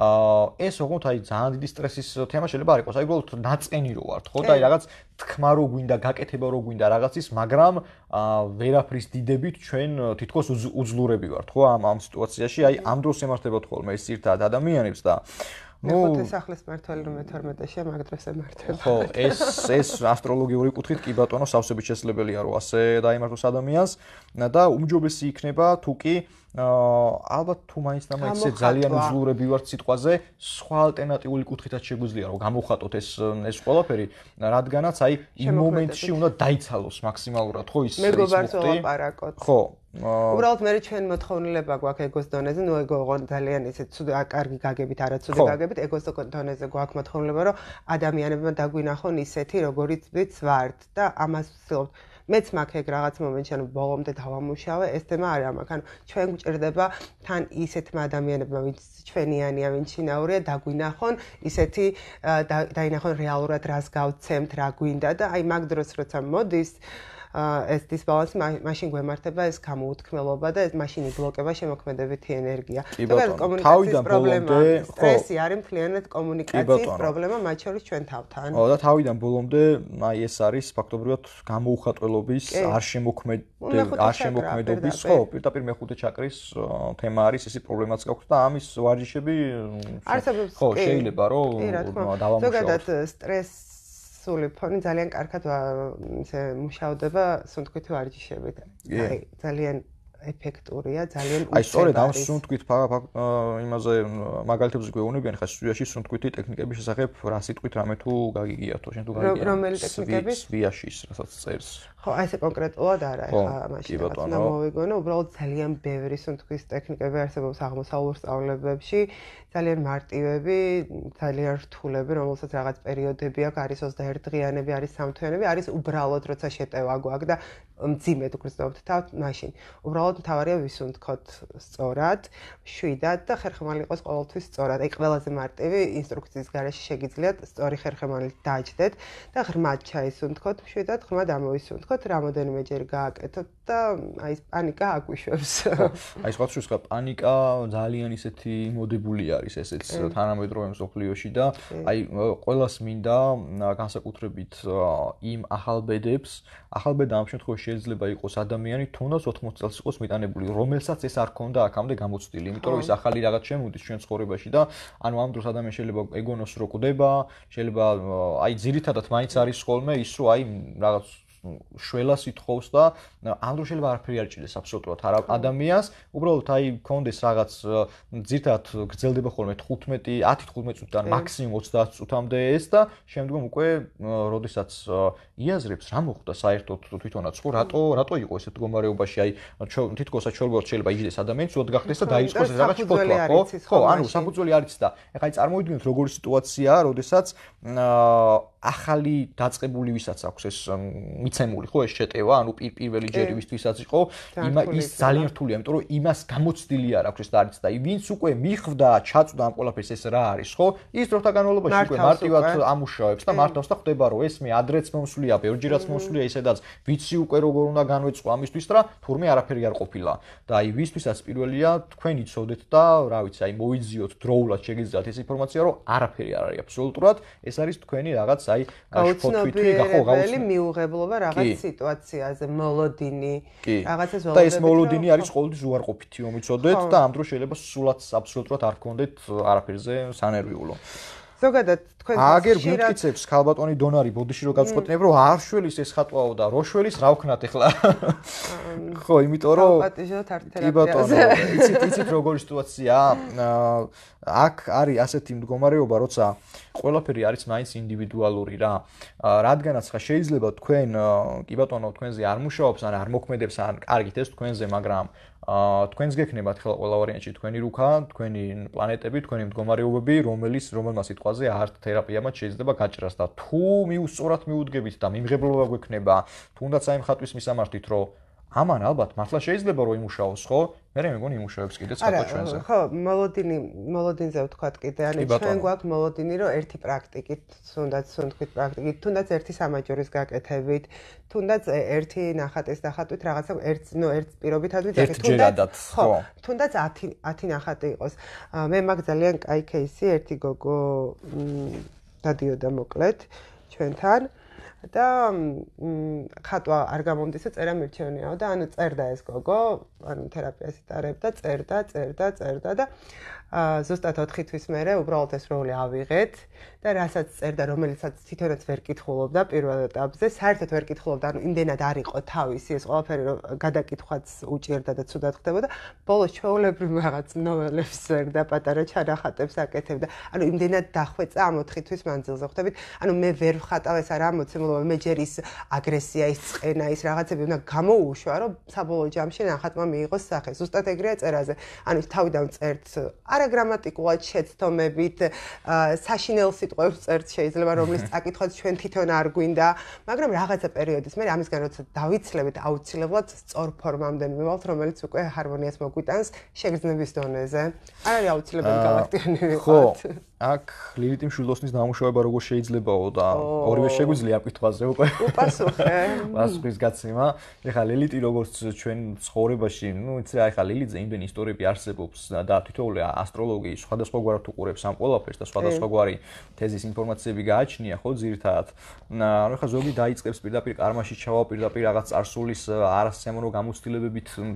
ეს ოღონდ აი ძალიან დიდი სტრესის თემა შეიძლება არ იყოს. აი უბრალოდ ნაწყენი რო ვართ, ხო? და აი რაღაც თქმა რო გვინდა, გაკეთება რო გვინდა რაღაცის, მაგრამ ვერაფრის დიდებით ჩვენ თითქოს უძლურები ვართ, ხო? ამ ამ სიტუაციაში, აი ამ დროს ემართებათ ხოლმე ეს ერთად ადამიანებს და მეხუთე სახლის მართველი რომ მეთორმეტეშია მაგ დროს ემართება. ხო, ეს ეს ასტროლოგიური კუთხით კი ბატონო სავსებით შესაძლებელია რომ ასე დაიმართოს ადამიანს და უმჯობესი იქნება თუ კი ალბათ თუ მაინც და მაინც ძალიან უძლურები ვართ სიტყვაზე, სხვა ალტერნატიული კუთხითაც შეგვიძლია რომ გამოვხატოთ ეს ეს ყველაფერი, რადგანაც აი იმ მომენტში უნდა დაიცალოს მაქსიმალურად, ხო ის მეგობარს ვლაპარაკოთ. ხო. უბრალოდ მე ჩვენ მოთხოვნილება გვაქვს ეგოს დონეზე, ნუ ეგო ძალიან ისე ცუდი კარგი გაგებით, არაცუდი გაგებით, ეგოს დონეზე გვაქვს მოთხოვნილება, რომ ადამიანებმა დაგვინახონ ისეთი, როგორიც ვართ და ამას ვცდილობთ. მეც მაქვს ეგ რაღაც მომენტში, ანუ ბოლომდე დავამუშავე, ეს თემა არ მაქვს. ანუ ჩვენ გვჭირდება თან ისეთმა ადამიანებმა, ვინც ჩვენიანია, ვინც შინაურია, დაგვინახონ ისეთი დაინახონ რეალურად რას გავცემთ, რა გვინდა და აი მაგ დროს როცა მოდის ეს დისბალანსი მაშინ გვემართება ეს გამოუთქმელობა და ეს მაშინ იბლოკება შემოქმედებითი ენერგია. ზოგადად კომუნიკაციის პრობლემა, სტრესი არის მთლიანად კომუნიკაციის პრობლემა, მათ შორის ჩვენ თავთან. ხო და თავიდან ბოლომდე აი ეს არის ფაქტობრივად გამოუხატველობის, არ შემოქმედების, არ შემოქმედობის, ხო, პირდაპირ მეხუთე ჩაკრის თემა არის, ესე პრობლემაც გაქვს და ამის ვარჯიშები ხო, შეიძლება რომ დავამუშავოთ. ზოგადად სტრესი სული ფონი ძალიან კარგად ისე მუშავდება სუნთქვითი ვარჯიშებით. აი ძალიან ეფექტურია, ძალიან უწევარი. აი, სწორედ ამ სუნთქვით იმაზე მაგალითებზე გვეუბნებიან ხა სვიაში სუნთქვითი ტექნიკების შესახებ რა სიტყვით რამე თუ გაგიგიათო, შენ თუ გაგიგია. რომელი ტექნიკების? სვიაში, რასაც წერს. ხო, აი ესე კონკრეტულად არა, ეხა მაშინ რა მოვიგონო, უბრალოდ ძალიან ბევრი სუნთქვის ტექნიკები არსებობს აღმოსავლურ სწავლებებში, ძალიან მარტივები, ძალიან რთულები, რომელსაც რაღაც პერიოდები აქვს, არის ოცდაერთი დღიანები, არის სამთვიანები, არის უბრალოდ როცა შეტევა გვაქვს და მძიმედ უგრძნობთ თავთ, მაშინ. უბრალოდ მთავარია ვისუნთქოთ სწორად, შვიდად და ხერხემალი იყოს ყოველთვის სწორად. აი ყველაზე მარტივი ინსტრუქციის გარეშე შეგიძლიათ სწორი ხერხემალით დაჯდეთ და ღრმად ჩაისუნთქოთ, შვიდად ღრმად ამოვისუნთქოთ, რამოდენიმეჯერ გააკეთოთ და აი ეს პანიკა აგვიშვებს. აი სხვა შუს ხა პანიკა ძალიან ისეთი მოდებული არის ესეც თანამედროვე მსოფლიოში და აი ყველას მინდა განსაკუთრებით იმ ახალბედებს, ახალბედა ამ შემთხვევაში შეიძლება იყოს ადამიანი, თუნდაც ოთხმოცი წელს იყოს მიტანებული, რომელსაც ეს არ ქონდა აქამდე გამოცდილი, იმიტომ რომ ის ახალი რაღაც შემოდის ჩვენ ცხოვრებაში და ანუ ამ დროს ადამიანი შეიძლება ეგონოს რომ კვდება, შეიძლება აი ძირითადად მაინც არის ხოლმე ის რომ აი რაღაც შველას ითხოვს და ამ დროს შეიძლება არაფერი არ ჭირდეს აბსოლუტურად არ ადამიანს, უბრალოდ აი კონდეს რაღაც ძირთად გრძელდება ხოლმე თხუთმეტი, ათი თხუთმეტი წუთიდან მაქსიმუმ ოცდაათი წუთამდე ეს და შემდგომ უკვე როდესაც იაზრებს რა მოხდა საერთოდ თვითონაც ხო რატო რატო იყო ესეთ მდგომარეობაში აი თითქოსაც ჩორბორ შეიძლება იჯდეს ადამიანი ცუდად გახდეს და დაიწყოს რაღაც შფოთვა ხო ხო ანუ საფუძველი არის და ეხლა აი წარმოვიდგინოთ როგორი სიტუაციაა როდესაც ახალი დაწყებული ვისაც აქვს ეს მიცემული ხო ეს შეტევა ანუ პირველი ჯერი ვისთვისაც იყო ის ძალიან რთულია იმიტომ რომ იმას გამოცდილი არ აქვს ეს დაარიც და ვინც უკვე მიხვდა ჩაწვდა ამ ყველაფერს ეს რა არის ხო ის დროთა განმავლობაში უკვე მარტივად ამუშავებს და მართავს და ხდება რომ ეს მე ადრეც მომსვლია ბევრჯერაც მომსვლია ისედაც ვიცი უკვე როგორ უნდა განვეწყო ამისთვის და თურმე არაფერი არ ყოფილა და აი ვისთვისაც პირველია თქვენი ცოდეთ და რა ვიცი აი მოიძიოთ დროულად შეგიძლიათ ეს ინფორმაცია რომ არაფერი არ არის აბსოლუტურად ეს არის თქვენი რაღაც აი გაუცნობელი გაუცნობელი მიუღებლობა რაღაც სიტუაციაზე მოლოდინი რაღაცას ველოდებით და ეს მოლოდინი არის ყოველთვის უარყოფითი მომიცოდეთ და ამ დროს შეიძლება სულაც აბსოლუტურად არ გქონდეთ არაფერზე სანერვიულო ზოგადად თქვენ აგერ გვიმტკიცებს ქალბატონი დონარი ბოდიში რო გაწყვეტნებ რომ არ შველის ეს ხატვაო და რო შველის რა ვქნათ ახლა ხო იმიტომ რომ პატიჟოთ არ თერაპიაზე იცით იცით როგორი სიტუაციაა აქ არის ასეთი მდგომარეობა როცა ყველაფერი არის მაინც ინდივიდუალური რა რადგანაც ხა შეიძლება თქვენ კი ბატონო თქვენზე არ მუშაობს ან არ მოქმედებს ან კარგით ეს თქვენზე მაგრამ თქვენს გექნებათ ხელა ყველა ვარიანტში თქვენი რუქა, თქვენი პლანეტები, თქვენი მდგომარეობები, რომელიც რომელმაც სიტყვაზე არტ თერაპიამაც შეიძლება გაჭრას და თუ მიუსწორად მიუდგებით და მიმღებლობა გვექნება, თუნდაც აი მხატვის მისამართით, რომ ამან ალბათ მართლა შეიძლება რომ იმუშაოს, ხო? მე მეგონი იმუშავებს კიდეც ხატვა ჩვენზე. ხო, მოლოდინი, მოლოდინზე ვთქვათ კიდე, ანუ ჩვენ გვაქვს მოლოდინი, რომ ერთი პრაქტიკით, თუნდაც სუნთქვით პრაქტიკით, თუნდაც ერთი სამაჯორის გაკეთებით, თუნდაც ერთი ნახატის ნახატვით რაღაცა ერთ, ნუ ერთ პირობითად ვიძახით, თუნდაც ხო, თუნდაც ათი ათი ნახატი იყოს. მე მაგ ძალიან კაი кейსი, ერთი გოგო დადიოდა მოკლედ ჩვენთან. და ხატვა არ გამომდისა წერა მირჩევნიაო და ანუ წერდა ეს გოგო, ანუ თერაპიას იტარებდა, წერდა, წერდა, წერდა და ზუსტად ოთხი თვის მერე უბრალოდ ეს როლი ავიღეთ და რასაც წერდა, რომელიცაც თვითონაც ვერ კითხულობდა პირველ ეტაპზე, საერთოდ ვერ კითხულობდა, ანუ იმდენად არ იყო თავისი ეს ყველაფერი, რომ გადაკითხვაც უჭირდა და ცუდად ხდებოდა. ბოლოს ჩვეულებრივ რაღაც ნოველებს წერდა, პატარა ჩანახატებს აკეთებდა. ანუ იმდენად დახვეწა ამ ოთხი თვის მანძილზე, ხვდებით? ანუ მე ვერ ვხატავ ეს არა ამოცემულობა, მე ჯერ ის აგრესია, ის წყენა, ის რაღაცები უნდა გამოუშვა, რომ საბოლოო ჯამში ნახატმა მიიღოს სახე. ზუსტად ეგრეა წერაზე. ანუ თავიდან წერთ არაგრამატიკულად შეცდომებით, საშინელ სიტყვებს წერთ შეიძლება, რომლის წაკითხვაც ჩვენ თვითონ არ გვინდა, მაგრამ რაღაცა პერიოდის მერე ამისგან როცა დავიცლებით, აუცილებლად სწორ ფორმამდე მივალთ, რომელიც უკვე ჰარმონიას მოგვიტანს შეგრძნების დონეზე. არ არის აუცილებელი გალაქტიონი ვიყოთ. ხო, აქ ლილიტი მშვილდოსნის დამუშავება როგორ შეიძლებაო და ორივე შეგვიძლია კითხვაზე უკვე. უპასუხე. პასუხის გაცემა. ეხლა ლილიტი როგორც ჩვენ ცხოვრებაში, ნუ იცი რა, ეხლა ლილიტზე იმდენი ისტორიები არსებობს და თითოეული ასტროლოგი სხვადასხვაგვარად უყურებს ამ ყველაფერს და სხვადასხვაგვარი თეზის ინფორმაციები გააჩნია, ხო, ძირითადად. ანუ ეხლა ზოგი დაიწყებს პირდაპირ კარმაში ჩავა, პირდაპირ რაღაც წარსულის არასიამოვნო გამოცდილებებით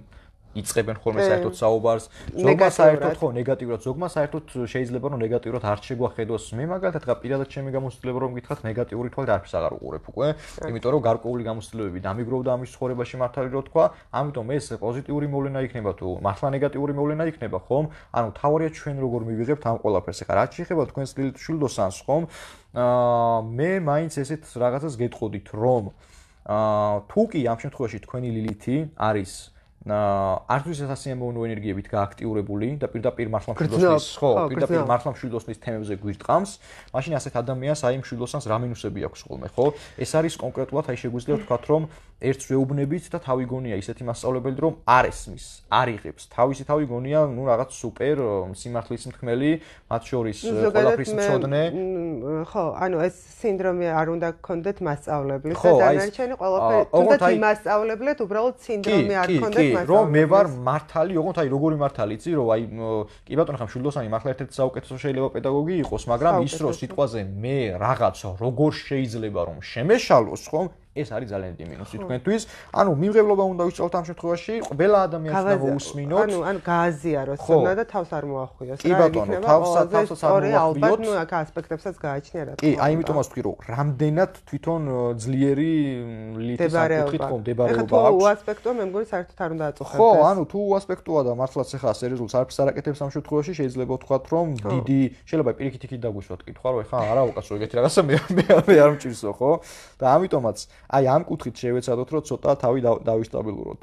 იწყებენ ხოლმე საერთოდ საუბარს. ზოგმა საერთოდ ხო ნეგატიურად, ზოგმა საერთოდ შეიძლება რომ ნეგატიურად არ შეგვახედოს. მე მაგალითად რა პირადად ჩემი გამოცდილება რომ გითხრათ ნეგატიური თვალით არაფერს აღარ უყურებ უკვე, იმიტომ რომ გარკვეული გამოცდილებები დამიგროვდა ამის ცხოვრებაში მართალი რო თქვა, ამიტომ ეს პოზიტიური მოვლენა იქნება თუ მართლა ნეგატიური მოვლენა იქნება, ხომ? ანუ თავარია ჩვენ როგორ მივიღებთ ამ ყველაფერს. ეხლა რაც შეეხება თქვენს ლილით შვილდოსანს, ხომ? აა მე მაინც ესეთ რაღაცას გეტყოდით, რომ აა თუ კი ამ შემთხვევაში თქვენი ლილითი არის არც სასიამოვნო ენერგიებით გააქტიურებული და პირდაპირ მართლა მშვიდობის ხო, პირდაპირ მართლა მშვიდობის თემებზე გვირტყამს, მაშინ ასეთ ადამიანს აი მშვიდოსანს რა მინუსები აქვს ხოლმე, ხო? ეს არის კონკრეტულად აი შეგვიძლია ვთქვათ, რომ ერთს ვეუბნებით და თავი გონია ისეთი მასწავლებელი, რომ არ ესმის, არ იღებს. თავისი თავი გონია, ну რაღაც სუპერ სიმართლის მთქმელი, მათ შორის ყველაფრის მწოდნე. ხო, ანუ ეს სინდრომი არ უნდა გქონდეთ მასწავლებლის და დანარჩენი ყველაფერი თუნდაც იმასწავლებლეთ, უბრალოდ სინდრომი არ გქონდეთ რომ მე ვარ მართალი, ოღონდ აი როგორი მართალი იცი, რომ აი კი ბატონო ხა მშვილდოსანი მართლა ერთ-ერთი საუკეთესო შეიძლება პედაგოგი იყოს, მაგრამ ის რო სიტყვაზე მე რაღაც როგორ შეიძლება რომ შემეშალოს, ხომ? ეს არის ძალიან დიდი მინუსი თქვენთვის. ანუ მიმღებლობა უნდა ვისწავლოთ ამ შემთხვევაში, ყველა ადამიანს უნდა მოусმინოთ. ანუ ანუ გააზიაროს უნდა და თავს არ მოახუიოს. კი ბატონო, თავს თავსაც არ მოახუიოთ. ალბათ ნუ აქ ასპექტებსაც გააჩნია რა თქმა უნდა. კი, აი იმიტომაც ვთქვი, რომ რამდენად თვითონ ძლიერი ლითის საკუთხით ხომ დებარეობა აქვს. ხო, თუ ასპექტოა მე მგონი საერთოდ არ უნდა აწუხებდეს. ხო, ანუ თუ ასპექტოა და მართლაც ეხლა სერიოზულს არაფერს არ აკეთებს ამ შემთხვევაში, შეიძლება ვთქვათ, რომ დიდი, შეიძლება პირიქით იქით დაგვიშვათ კითხვა, რომ ეხლა არა უკაცო ეგეთი რაღაცა მე მე არ მჭირსო, ხო? და ამიტომაც აი ამ კუთხით შევეცადოთ რომ ცოტა თავი დავისტაბილუროთ.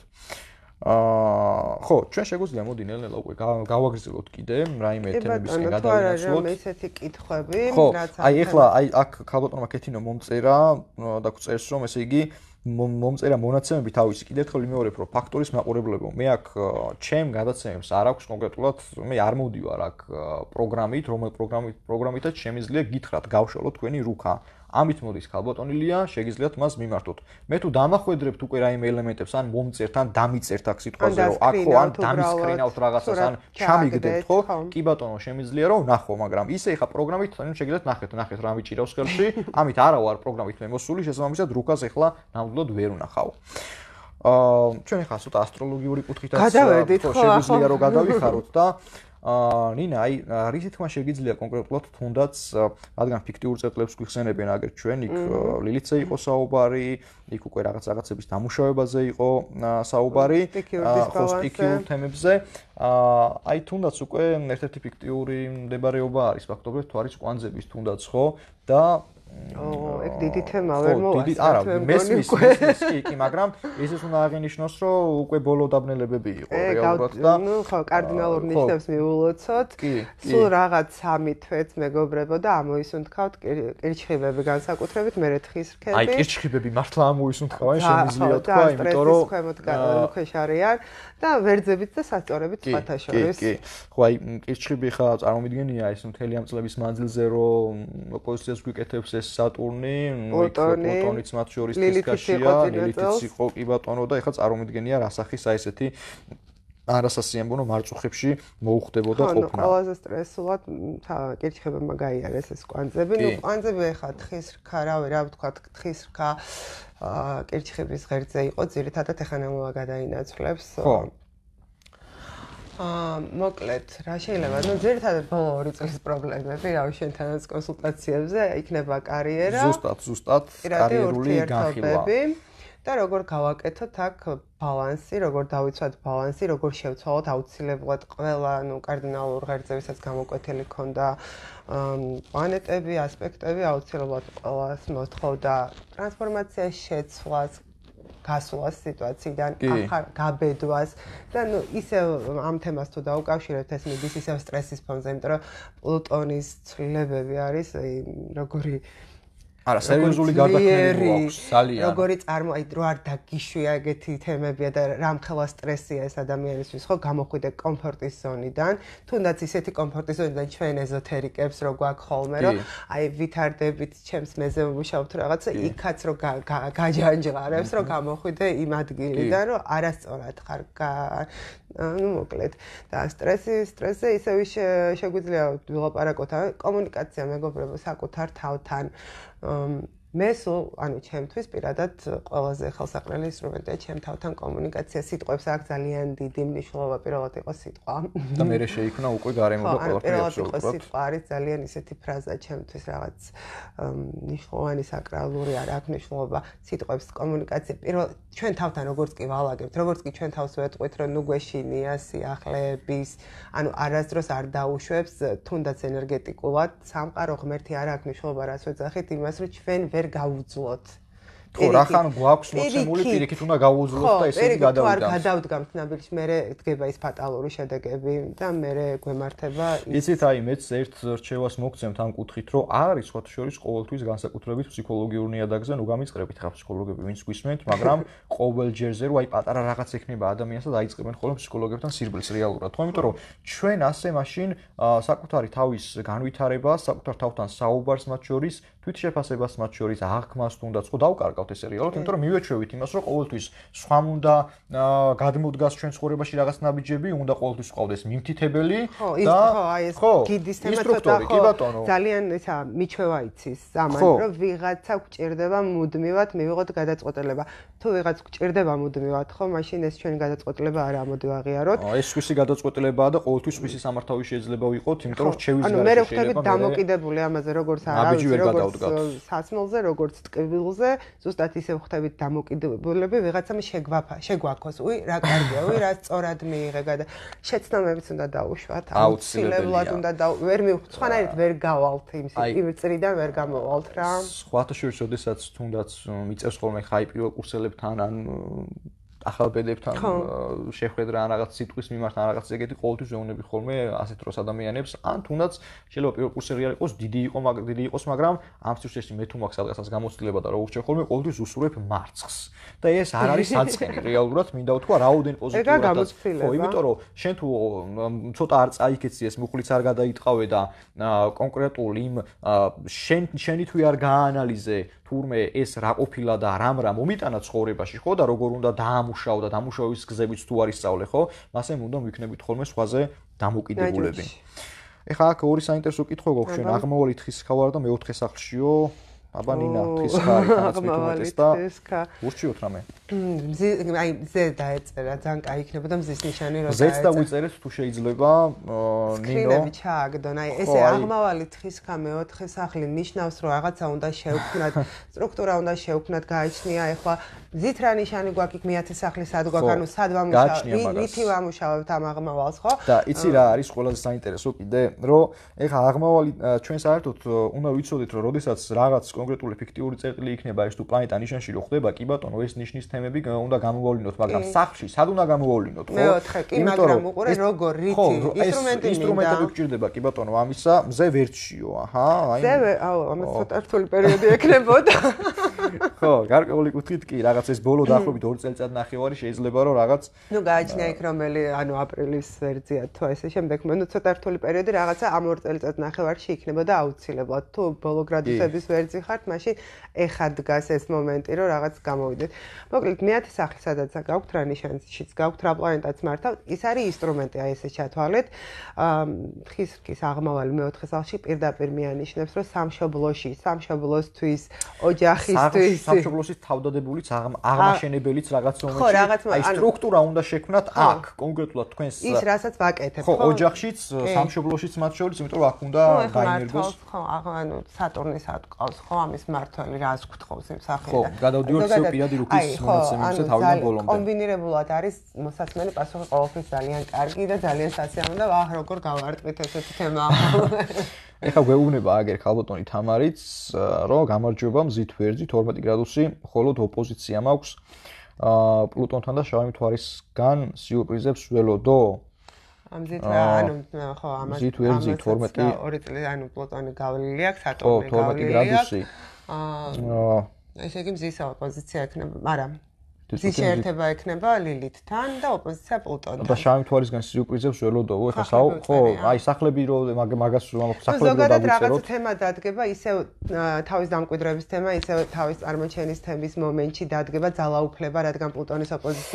აა ხო, ჩვენ შეგვიძლია მოდი ნელ-ნელა უკვე გავაგრძელოთ კიდე რაიმე თემებისგან გადავინაცვლოთ. მე ესეთი კითხვები, რაც აი ეხლა აი აქ ქალბატონმა კეთინო მომწერა და გვწერს რომ ესე იგი მომწერა მონაცემები თავისი კიდევ ერთხელ ვიმეორებ რომ ფაქტორის მაყურებლებო მე აქ ჩემ გადაცემებს არ აქვს კონკრეტულად მე არ მოვდივარ აქ პროგრამით რომელ პროგრამით პროგრამითაც შემიძლია გითხრათ გავშალოთ თქვენი რუქა ამით მოდის ქალბატონილია შეგიძლიათ მას მიმართოთ მე თუ დამახვედრებთ უკვე რაიმე ელემენტებს ან მომწერთ ან დამიწერთ აქ სიტყვაზე რომ აქ ხო ან დამისკრინავთ რაღაცას ან ჩამიგდებთ ხო კი ბატონო შემიძლია რომ ნახო მაგრამ ისე ხა პროგრამით შეგიძლიათ ნახეთ ნახეთ რა მიჭირავს ხელში ამით არა ვარ პროგრამით მე მოსული შესაბამისად რუკას ეხლა ნამდვილად ვერ ვნახავ აა ჩვენ ხა ცოტა ასტროლოგიური კუთხითაც შეგვიძლია რომ გადავიხაროთ და აა ნინა აი რითი თქმა შეგიძლია კონკრეტულად თუნდაც რადგან ფიქტიურ წერტილებს გვიხსენებენ აგერ ჩვენ იქ ლილითზე იყო საუბარი იქ უკვე რაღაც რაღაცების დამუშავებაზე იყო საუბარი ხო ფიქტიურ თემებზე აა აი თუნდაც უკვე ერთ-ერთი ფიქტიური მდებარეობა არის ფაქტობრივად თუ არის კვანძების თუნდაც ხო და ო, ეგ დიდი თემა ვერ მოვასწრებ. არა, მესმის, მესმის კი, კი, მაგრამ ისიც უნდა აღინიშნოს, რომ უკვე ბოლო დაბნელებები იყო რეალურად და ნუ ხო, კარდინალურ ნიშნებს მიულოცოთ. სულ რაღაც სამი თვეც მეგობრებო და ამოისუნთქავთ კირჩხიბები განსაკუთრებით, მერე თხის რქები. აი, კირჩხიბები მართლა ამოისუნთქავენ, შემიძლია თქვა, იმიტომ რომ ქვემოთ ქვეშ არიან და ვერძებით და სასწორებით სხვათა შორის. კი, კი. ხო, აი, კირჩხიბი ხა წარმომიდგენია ის მთელი ამ წლების მანძილზე, რომ ოპოზიციას გვიკეთებს ეს სატურნი, ნუ იქ პლუტონიც მათ შორის დისკაშია, ლილითიც იყო კი ბატონო და ეხლა წარმომიდგენია რასახის აი ესეთი არასასიამოვნო მარწუხებში მოუხდებოდა ყოფნა. ხო, ყველაზე სტრესულად კირჩხებმა გაიარეს ეს კვანძები. ნუ კვანძები ეხლა თხის რქა, რავი, რა ვთქვა, თხის რქა კირჩხების ღერძზე იყო, ძირითადად ეხლა ნელა გადაინაცვლებს. ხო. აა მოკლედ რა შეიძლება ნუ ძირითადად ბოლო ორი წლის პრობლემები რავი შენთანაც კონსულტაციებზე იქნება კარიერა ზუსტად ზუსტად კარიერული განხილვა და როგორ გავაკეთოთ აქ ბალანსი როგორ დავიცვათ ბალანსი როგორ შევცვალოთ აუცილებლად ყველა ნუ კარდინალურ ღერძებისაც გამოკვეთილი ქონდა პლანეტები ასპექტები აუცილებლად ყველას მოთხოვდა ტრანსფორმაციის შეცვლას გასვლას სიტუაციიდან ახალ გაბედვას და ნუ ისე ამ თემას თუ დაუკავშირებთ ეს მიდის ისევ სტრესის ფონზე, იმიტომ რომ პლუტონის ცვლილებები არის როგორი არა სერიოზული გარდაქმნილი აქვს ძალიან როგორი წარმო აი რო არ დაგიშვია ეგეთი თემებია და რამხელა სტრესია ეს ადამიანისთვის ხო გამოხვიდე კომფორტის ზონიდან თუნდაც ისეთი კომფორტის ზონიდან ჩვენ ეზოთერიკებს რო გვაქვს ხოლმე რომ აი ვითარდებით ჩემს მეზე ვმუშაობთ რაღაცა იქაც რო გაჯანჯღარებს რომ გამოხვიდე იმ ადგილიდან რომ არასწორად ხარ ну მოკლედ და სტრესი სტრესზე ისევ შეგვიძლია ვილაპარაკოთ კომუნიკაცია მეგობრებო საკუთარ თავთან მე სულ, ანუ ჩემთვის პირადად ყველაზე ხელსაყრელი ინსტრუმენტია ჩემ თავთან კომუნიკაცია. სიტყვებს აქვს ძალიან დიდი მნიშვნელობა, პირველად იყოს სიტყვა. და მერე შეიქმნა უკვე გარემო და ყველაფერი აბსოლუტურად. პირველად სიტყვა არის ძალიან ისეთი ფრაზა ჩემთვის რაღაც მნიშვნელოვანი საკრალური არ აქვს მნიშვნელობა სიტყვებს კომუნიკაცია. პირველ ჩვენ თავთან როგორც კი ვალაგებთ, როგორც კი ჩვენ თავს ვეტყვით, რომ ნუ გვეშინია სიახლეების, ანუ არასდროს არ დაუშვებს თუნდაც ენერგეტიკულად სამყარო ღმერთი არ აქვს მნიშვნელობა რას ვეძახით იმას, რომ ჩვენ ვერ გავუძლოთ. ხო, რახან გვაქვს მოცემული პირიქით უნდა გავუძლოთ და ესეთი გადავიდანს. ხო, არ გადავდგამთ ნაბიჯს, მერე დგება ის ფატალური შედეგები და მერე გვემართება ის. იცით, აი მეც ერთ რჩევას მოგცემთ ამ კუთხით, რომ არ არის სხვათა შორის ყოველთვის განსაკუთრებით ფსიქოლოგიური ნიადაგზე, ნუ გამიწყრებით ხა ფსიქოლოგები, ვინც გვისმენთ, მაგრამ ყოველ ჯერზე რომ აი პატარა რაღაც ექნება ადამიანს და დაიწყებენ ხოლმე ფსიქოლოგებთან სირბილს რეალურად. ხო, იმიტომ რომ ჩვენ ასე მაშინ საკუთარი თავის განვითარებას, საკუთარ თავთან საუბარს მათ შორის, თვითშეფასებას მათ შორის აღქმას თუნდაც ხო დავკარგავთ ეს რეალურად, იმიტომ რომ მივეჩვევით იმას, რომ ყოველთვის სხვამ უნდა გადმოდგას ჩვენ ცხოვრებაში რაღაც ნაბიჯები, უნდა ყოველთვის ყავდეს მიმთითებელი და ხო, აი ეს გიდის თემა ცოტა ხო ძალიან ისა მიჩვევა იცის ამან, რომ ვიღაცა გვჭირდება მუდმივად მივიღოთ გადაწყვეტილება. თუ ვიღაც გვჭირდება მუდმივად, ხო, მაშინ ეს ჩვენი გადაწყვეტილება არ ამოდი ვაღიაროთ. ეს სხვისი გადაწყვეტილებაა და ყოველთვის სხვისი სამართავი შეიძლება ვიყოთ, იმიტომ რომ რჩევის გარეშე შეიძლება. ანუ მე ვხვდებით დამოკიდებული ამაზე, როგორც არის, როგორც სასმელზე, როგორც ტკივილზე, ზუსტად ისე ვხვდებით დამოკიდებულები, ვიღაცამ შეგვაფა, შეგვაქოს. უი, რა კარგია, უი, რა სწორად მიიღე გადა. შეცდომებიც უნდა დაუშვათ, აუცილებლად უნდა და ვერ მივხვდ, სხვანაირად ვერ გავალთ იმ იმ წრიდან ვერ გამოვალთ რა. სხვათა შორის, როდესაც თუნდაც მიწევს ხოლმე ხაი პირველ კურსელებთან ან ახალ ბედებთან შეხვედრა ან რაღაც სიტყვის მიმართ ან რაღაც ეგეთი ყოველთვის ვეუბნები ხოლმე ასეთ დროს ადამიანებს ან თუნდაც შეიძლება პირველ კურსელი არ იყოს დიდი იყო მაგრამ დიდი იყოს მაგრამ ამ სივრცეში მე თუ მაქვს რაღაცას გამოცდილება და რო ურჩევ ხოლმე ყოველთვის უსურვებ მარცხს და ეს არ არის საწყენი რეალურად მინდა ვთქვა რაოდენ პოზიტიურად ხო იმიტომ რომ შენ თუ ცოტა არ წაიქეცი ეს მუხლიც არ გადაიტყავე და კონკრეტულ იმ შენ შენი თუ არ გააანალიზე თურმე ეს რა ყოფილა და რამ რა მომიტანა ცხოვრებაში ხო და როგორ უნდა დაამუშავო და დამუშავების გზებიც თუ არის სწავლე ხო მასე უნდა ვიქნებით ხოლმე სხვაზე დამოკიდებულები ეხლა აქ ორი საინტერესო კითხვა გვაქვს ჩვენ აღმავალი თხის ხავარ და მეოთხე სახლშიო აბა ნინა თხის ხარი თანაც მithumetes და ურჩიოთ რამე აი ზე დაეწერა ძალიან კაი იქნება და მზის ნიშანი რო ზეც და ვიწერეთ თუ შეიძლება ნინო სკრინები ჩააგდონ აი ესე აღმავალი თხის ხა მეოთხე სახლი ნიშნავს რომ რაღაცა უნდა შევქმნათ სტრუქტურა უნდა შევქმნათ გაიჩნია ეხლა ზით რა ნიშანი გვაქვს იქ მეათე სახლი სად გვაქვს ანუ სად ვამუშავებთ ვითი ვამუშავებთ ამ აღმავალს ხო და იცი რა არის ყველაზე საინტერესო კიდე რომ ეხლა აღმავალი ჩვენ საერთოდ უნდა ვიცოდეთ რომ როდესაც რაღაც კონკრეტული ფიქტიური წერტილი იქნება ეს თუ პლანეტა ნიშანში რო ხდება კი ბატონო ეს ნიშნის თემები უნდა გამოავლინოთ მაგრამ სახლში სად უნდა გამოავლინოთ ხო მეოთხე კი მაგრამ უყურე როგორ რითი ინსტრუმენტი ინსტრუმენტები გჭირდება კი ბატონო ამისა მზე ვერტშიო აჰა აი მზე აუ ამას ცოტა რთული პერიოდი ექნებოდა ხო გარკვეული კუთხით კი რაღაც ეს ბოლო დაახლოებით ორი წელიწად ნახევარი შეიძლება რომ რაღაც ნუ გააჩნია იქ რომელი ანუ აპრილის ვერძია თუ ესე შემდეგ მე ნუ ცოტა რთული პერიოდი რაღაცა ამ ორი წელიწად ნახევარში იქნებოდა აუცილებლად თუ ბოლო გრადუსების ვერძი ხართ მაშინ ეხა დგას ეს მომენტი რომ რაღაც გამოვიდეთ მოკლედ მეათე სახლი სადაც გაქვთ რა ნიშანშიც გაქვთ რა პლანეტაც მართავთ ის არის ინსტრუმენტი აი ესე ჩათვალეთ თხის რქის აღმავალი მეოთხე სახლში პირდაპირ მეანიშნებს რომ სამშობლოში სამშობლოსთვის ოჯახისთვის სამშობლოსის თავდადებულიც აღმაშენებელიც რაღაც მომენტში აი სტრუქტურა უნდა შექმნათ აქ კონკრეტულად თქვენს ის რასაც ვაკეთებ ხო ოჯახშიც სამშობლოშიც მათ შორის იმიტომ რომ აქ უნდა გაინერგოს ხო ანუ სატურნის ატყავს ხო ამის მართველი რას გთხოვს იმ სახელიდან ხო გადავდივართ ისევ პირადი რუქის მონაცემებზე თავიდან ბოლომდე კომბინირებულად არის მოსაცმელი პასუხი ყოველთვის ძალიან კარგი და ძალიან სასიამოვნო და აჰ როგორ გავარტყით ესეთი თემა ეხლა გვეუბნება აგერ ხალბატონი თამარიც რომ გამარჯვება მზით ვერძი თორმეტი გრადუსი მხოლოდ ოპოზიცია მაქვს პლუტონთან და შავი მთვარისგან სიურპრიზებს ველოდო ამზით ანუ ხო ამას მზით ვერძი თორმეტი ორი წელი ანუ პლუტონი გავლილი აქვს სატურნი გავლილი აქვს აა ესე იგი მზის ოპოზიცია ექნება მაგრამ მზის შეერთება ექნება ლილითთან და ოპოზიცია პლუტონთან და შავი მთვარისგან სიურპრიზებს ველოდო ეხლა საო ხო აი სახლები რო მაგას სახლები რო დავუწეროთ რაღაც თემა დადგება ისევ თავის დამკვიდრების თემა ისევ თავის წარმოჩენის თემის მომენტში დადგება ძალაუფლება რადგან პლუტონის ოპოზიცია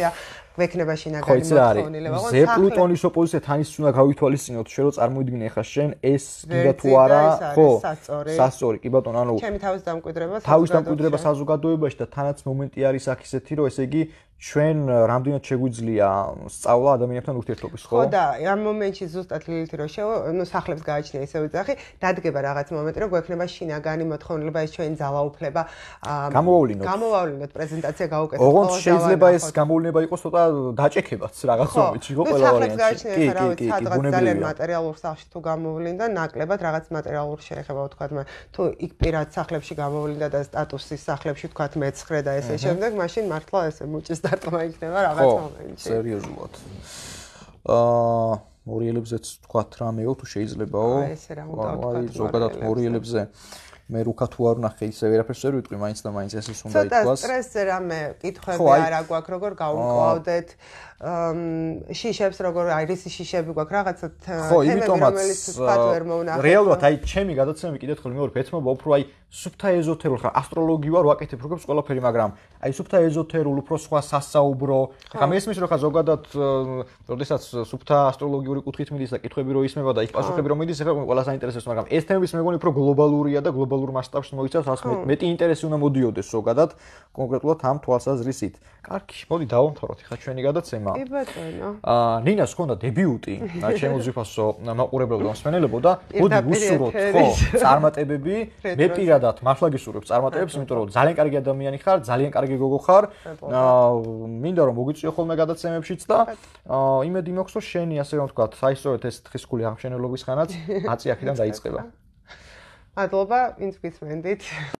გვექნება შინაგანი მოთხოვნილება. ზე პლუტონის ოპოზიცია თანის უნდა გავითვალისწინოთ, შენ რო წარმოიდგინე ხა შენ ეს გინდა თუ არა, ხო? სასწორი, კი ბატონო, ანუ ჩემი თავის დამკვიდრება თავის დამკვიდრება საზოგადოებაში და თანაც მომენტი არის აქ ისეთი, რომ ესე იგი ჩვენ რამდენად შეგვიძლია სწავლა ადამიანებთან ურთიერთობის, ხო? ხო და ამ მომენტში ზუსტად ლილითი რო შევა, ნუ სახლებს გააჩნია ისე ვიძახი, დადგება რაღაც მომენტი, რომ გვექნება შინაგანი მოთხოვნილება, ეს ჩვენი ძალაუფლება გამოვავლინოთ. გამოვავლინოთ პრეზენტაცია გავუკეთოთ. ოღონდ შეიძლება ეს გამოვლინება იყოს ცოტა დაჭექებაც რაღაც მომენტში, ხო, ყველა ვარიანტში. კი, კი, კი, კი, ძალიან მატერიალურ სახლში თუ გამოვლინდა, ნაკლებად რაღაც მატერიალურ შეეხება ვთქვათ, თუ იქ პირად სახლებში გამოვლინდა და სტატუსის სახლებში ვთქვათ მეცხრე და ესე შემდეგ, მაშინ მართლა ესე მუჭის დარტყმა იქნება რაღაც მომენტში. ხო, სერიოზულად. აა მორიელებზეც ვთქვათ რამეო თუ შეიძლებაო? აი ესე რა უნდა ვთქვათ. ზოგადად მორიელებზე მე რუკა თუ არ ვნახე ისე ვერაფერს ვერ ვიტყვი, მაინც და მაინც ესეც უნდა ითქვას. ცოტა სტრესზე რამე კითხვები არ აგვაქვს, როგორ გავუმკლავდეთ, შიშებს როგორ აი რისი შიშები გვაქვს, რაღაცა თემები რომელიც თქვათ ვერ მოვნახეთ. რეალურად აი ჩემი გადაცემები კიდევ ერთხელ მეორე ფეთმობა უფრო აი სუფთა ეზოთერულ ხარ, ასტროლოგია ვარ ვაკეთებ როგორც ყველაფერი, მაგრამ აი სუფთა ეზოთერულ უფრო სხვა სასაუბრო, ხა მესმის რომ ხა ზოგადად როდესაც სუფთა ასტროლოგიური კუთხით მიდის და კითხვები რო ისმება და იქ პასუხები რომ მიდის, ეხლა ყველა საინტერესოს, მაგრამ ეს თემების მეგონი უფრო გლობალურია და გლობალურ მასშტაბში მოიცავს, ასე მეტი ინტერესი უნდა მოდიოდეს ზოგადად კონკრეტულად ამ თვალსაზრისით. კარგი, მოდი დავამთავროთ ხა ჩვენი გადაცემა. კი ბატონო. აა ნინას ჰქონდა დებიუტი, შემოძიფასო მაყურებლებო და მსმენელებო და მოდი ვუსურვოთ, ხო, წარმატებები. მე პირადად მართლა გისურვებ წარმატებებს, იმიტომ რომ ძალიან კარგი ადამიანი ხარ, ძალიან კარგი გოგო ხარ. აა მინდა რომ მოგვიწვიო ხოლმე გადაცემებშიც და აა იმედი მაქვს რომ შენი ასე რომ ვთქვათ, აი სწორედ ეს თხისკული აღმშენებლობის ხანაც აწი აქედან დაიწყება. მადლობა, ვინც გისმენდით.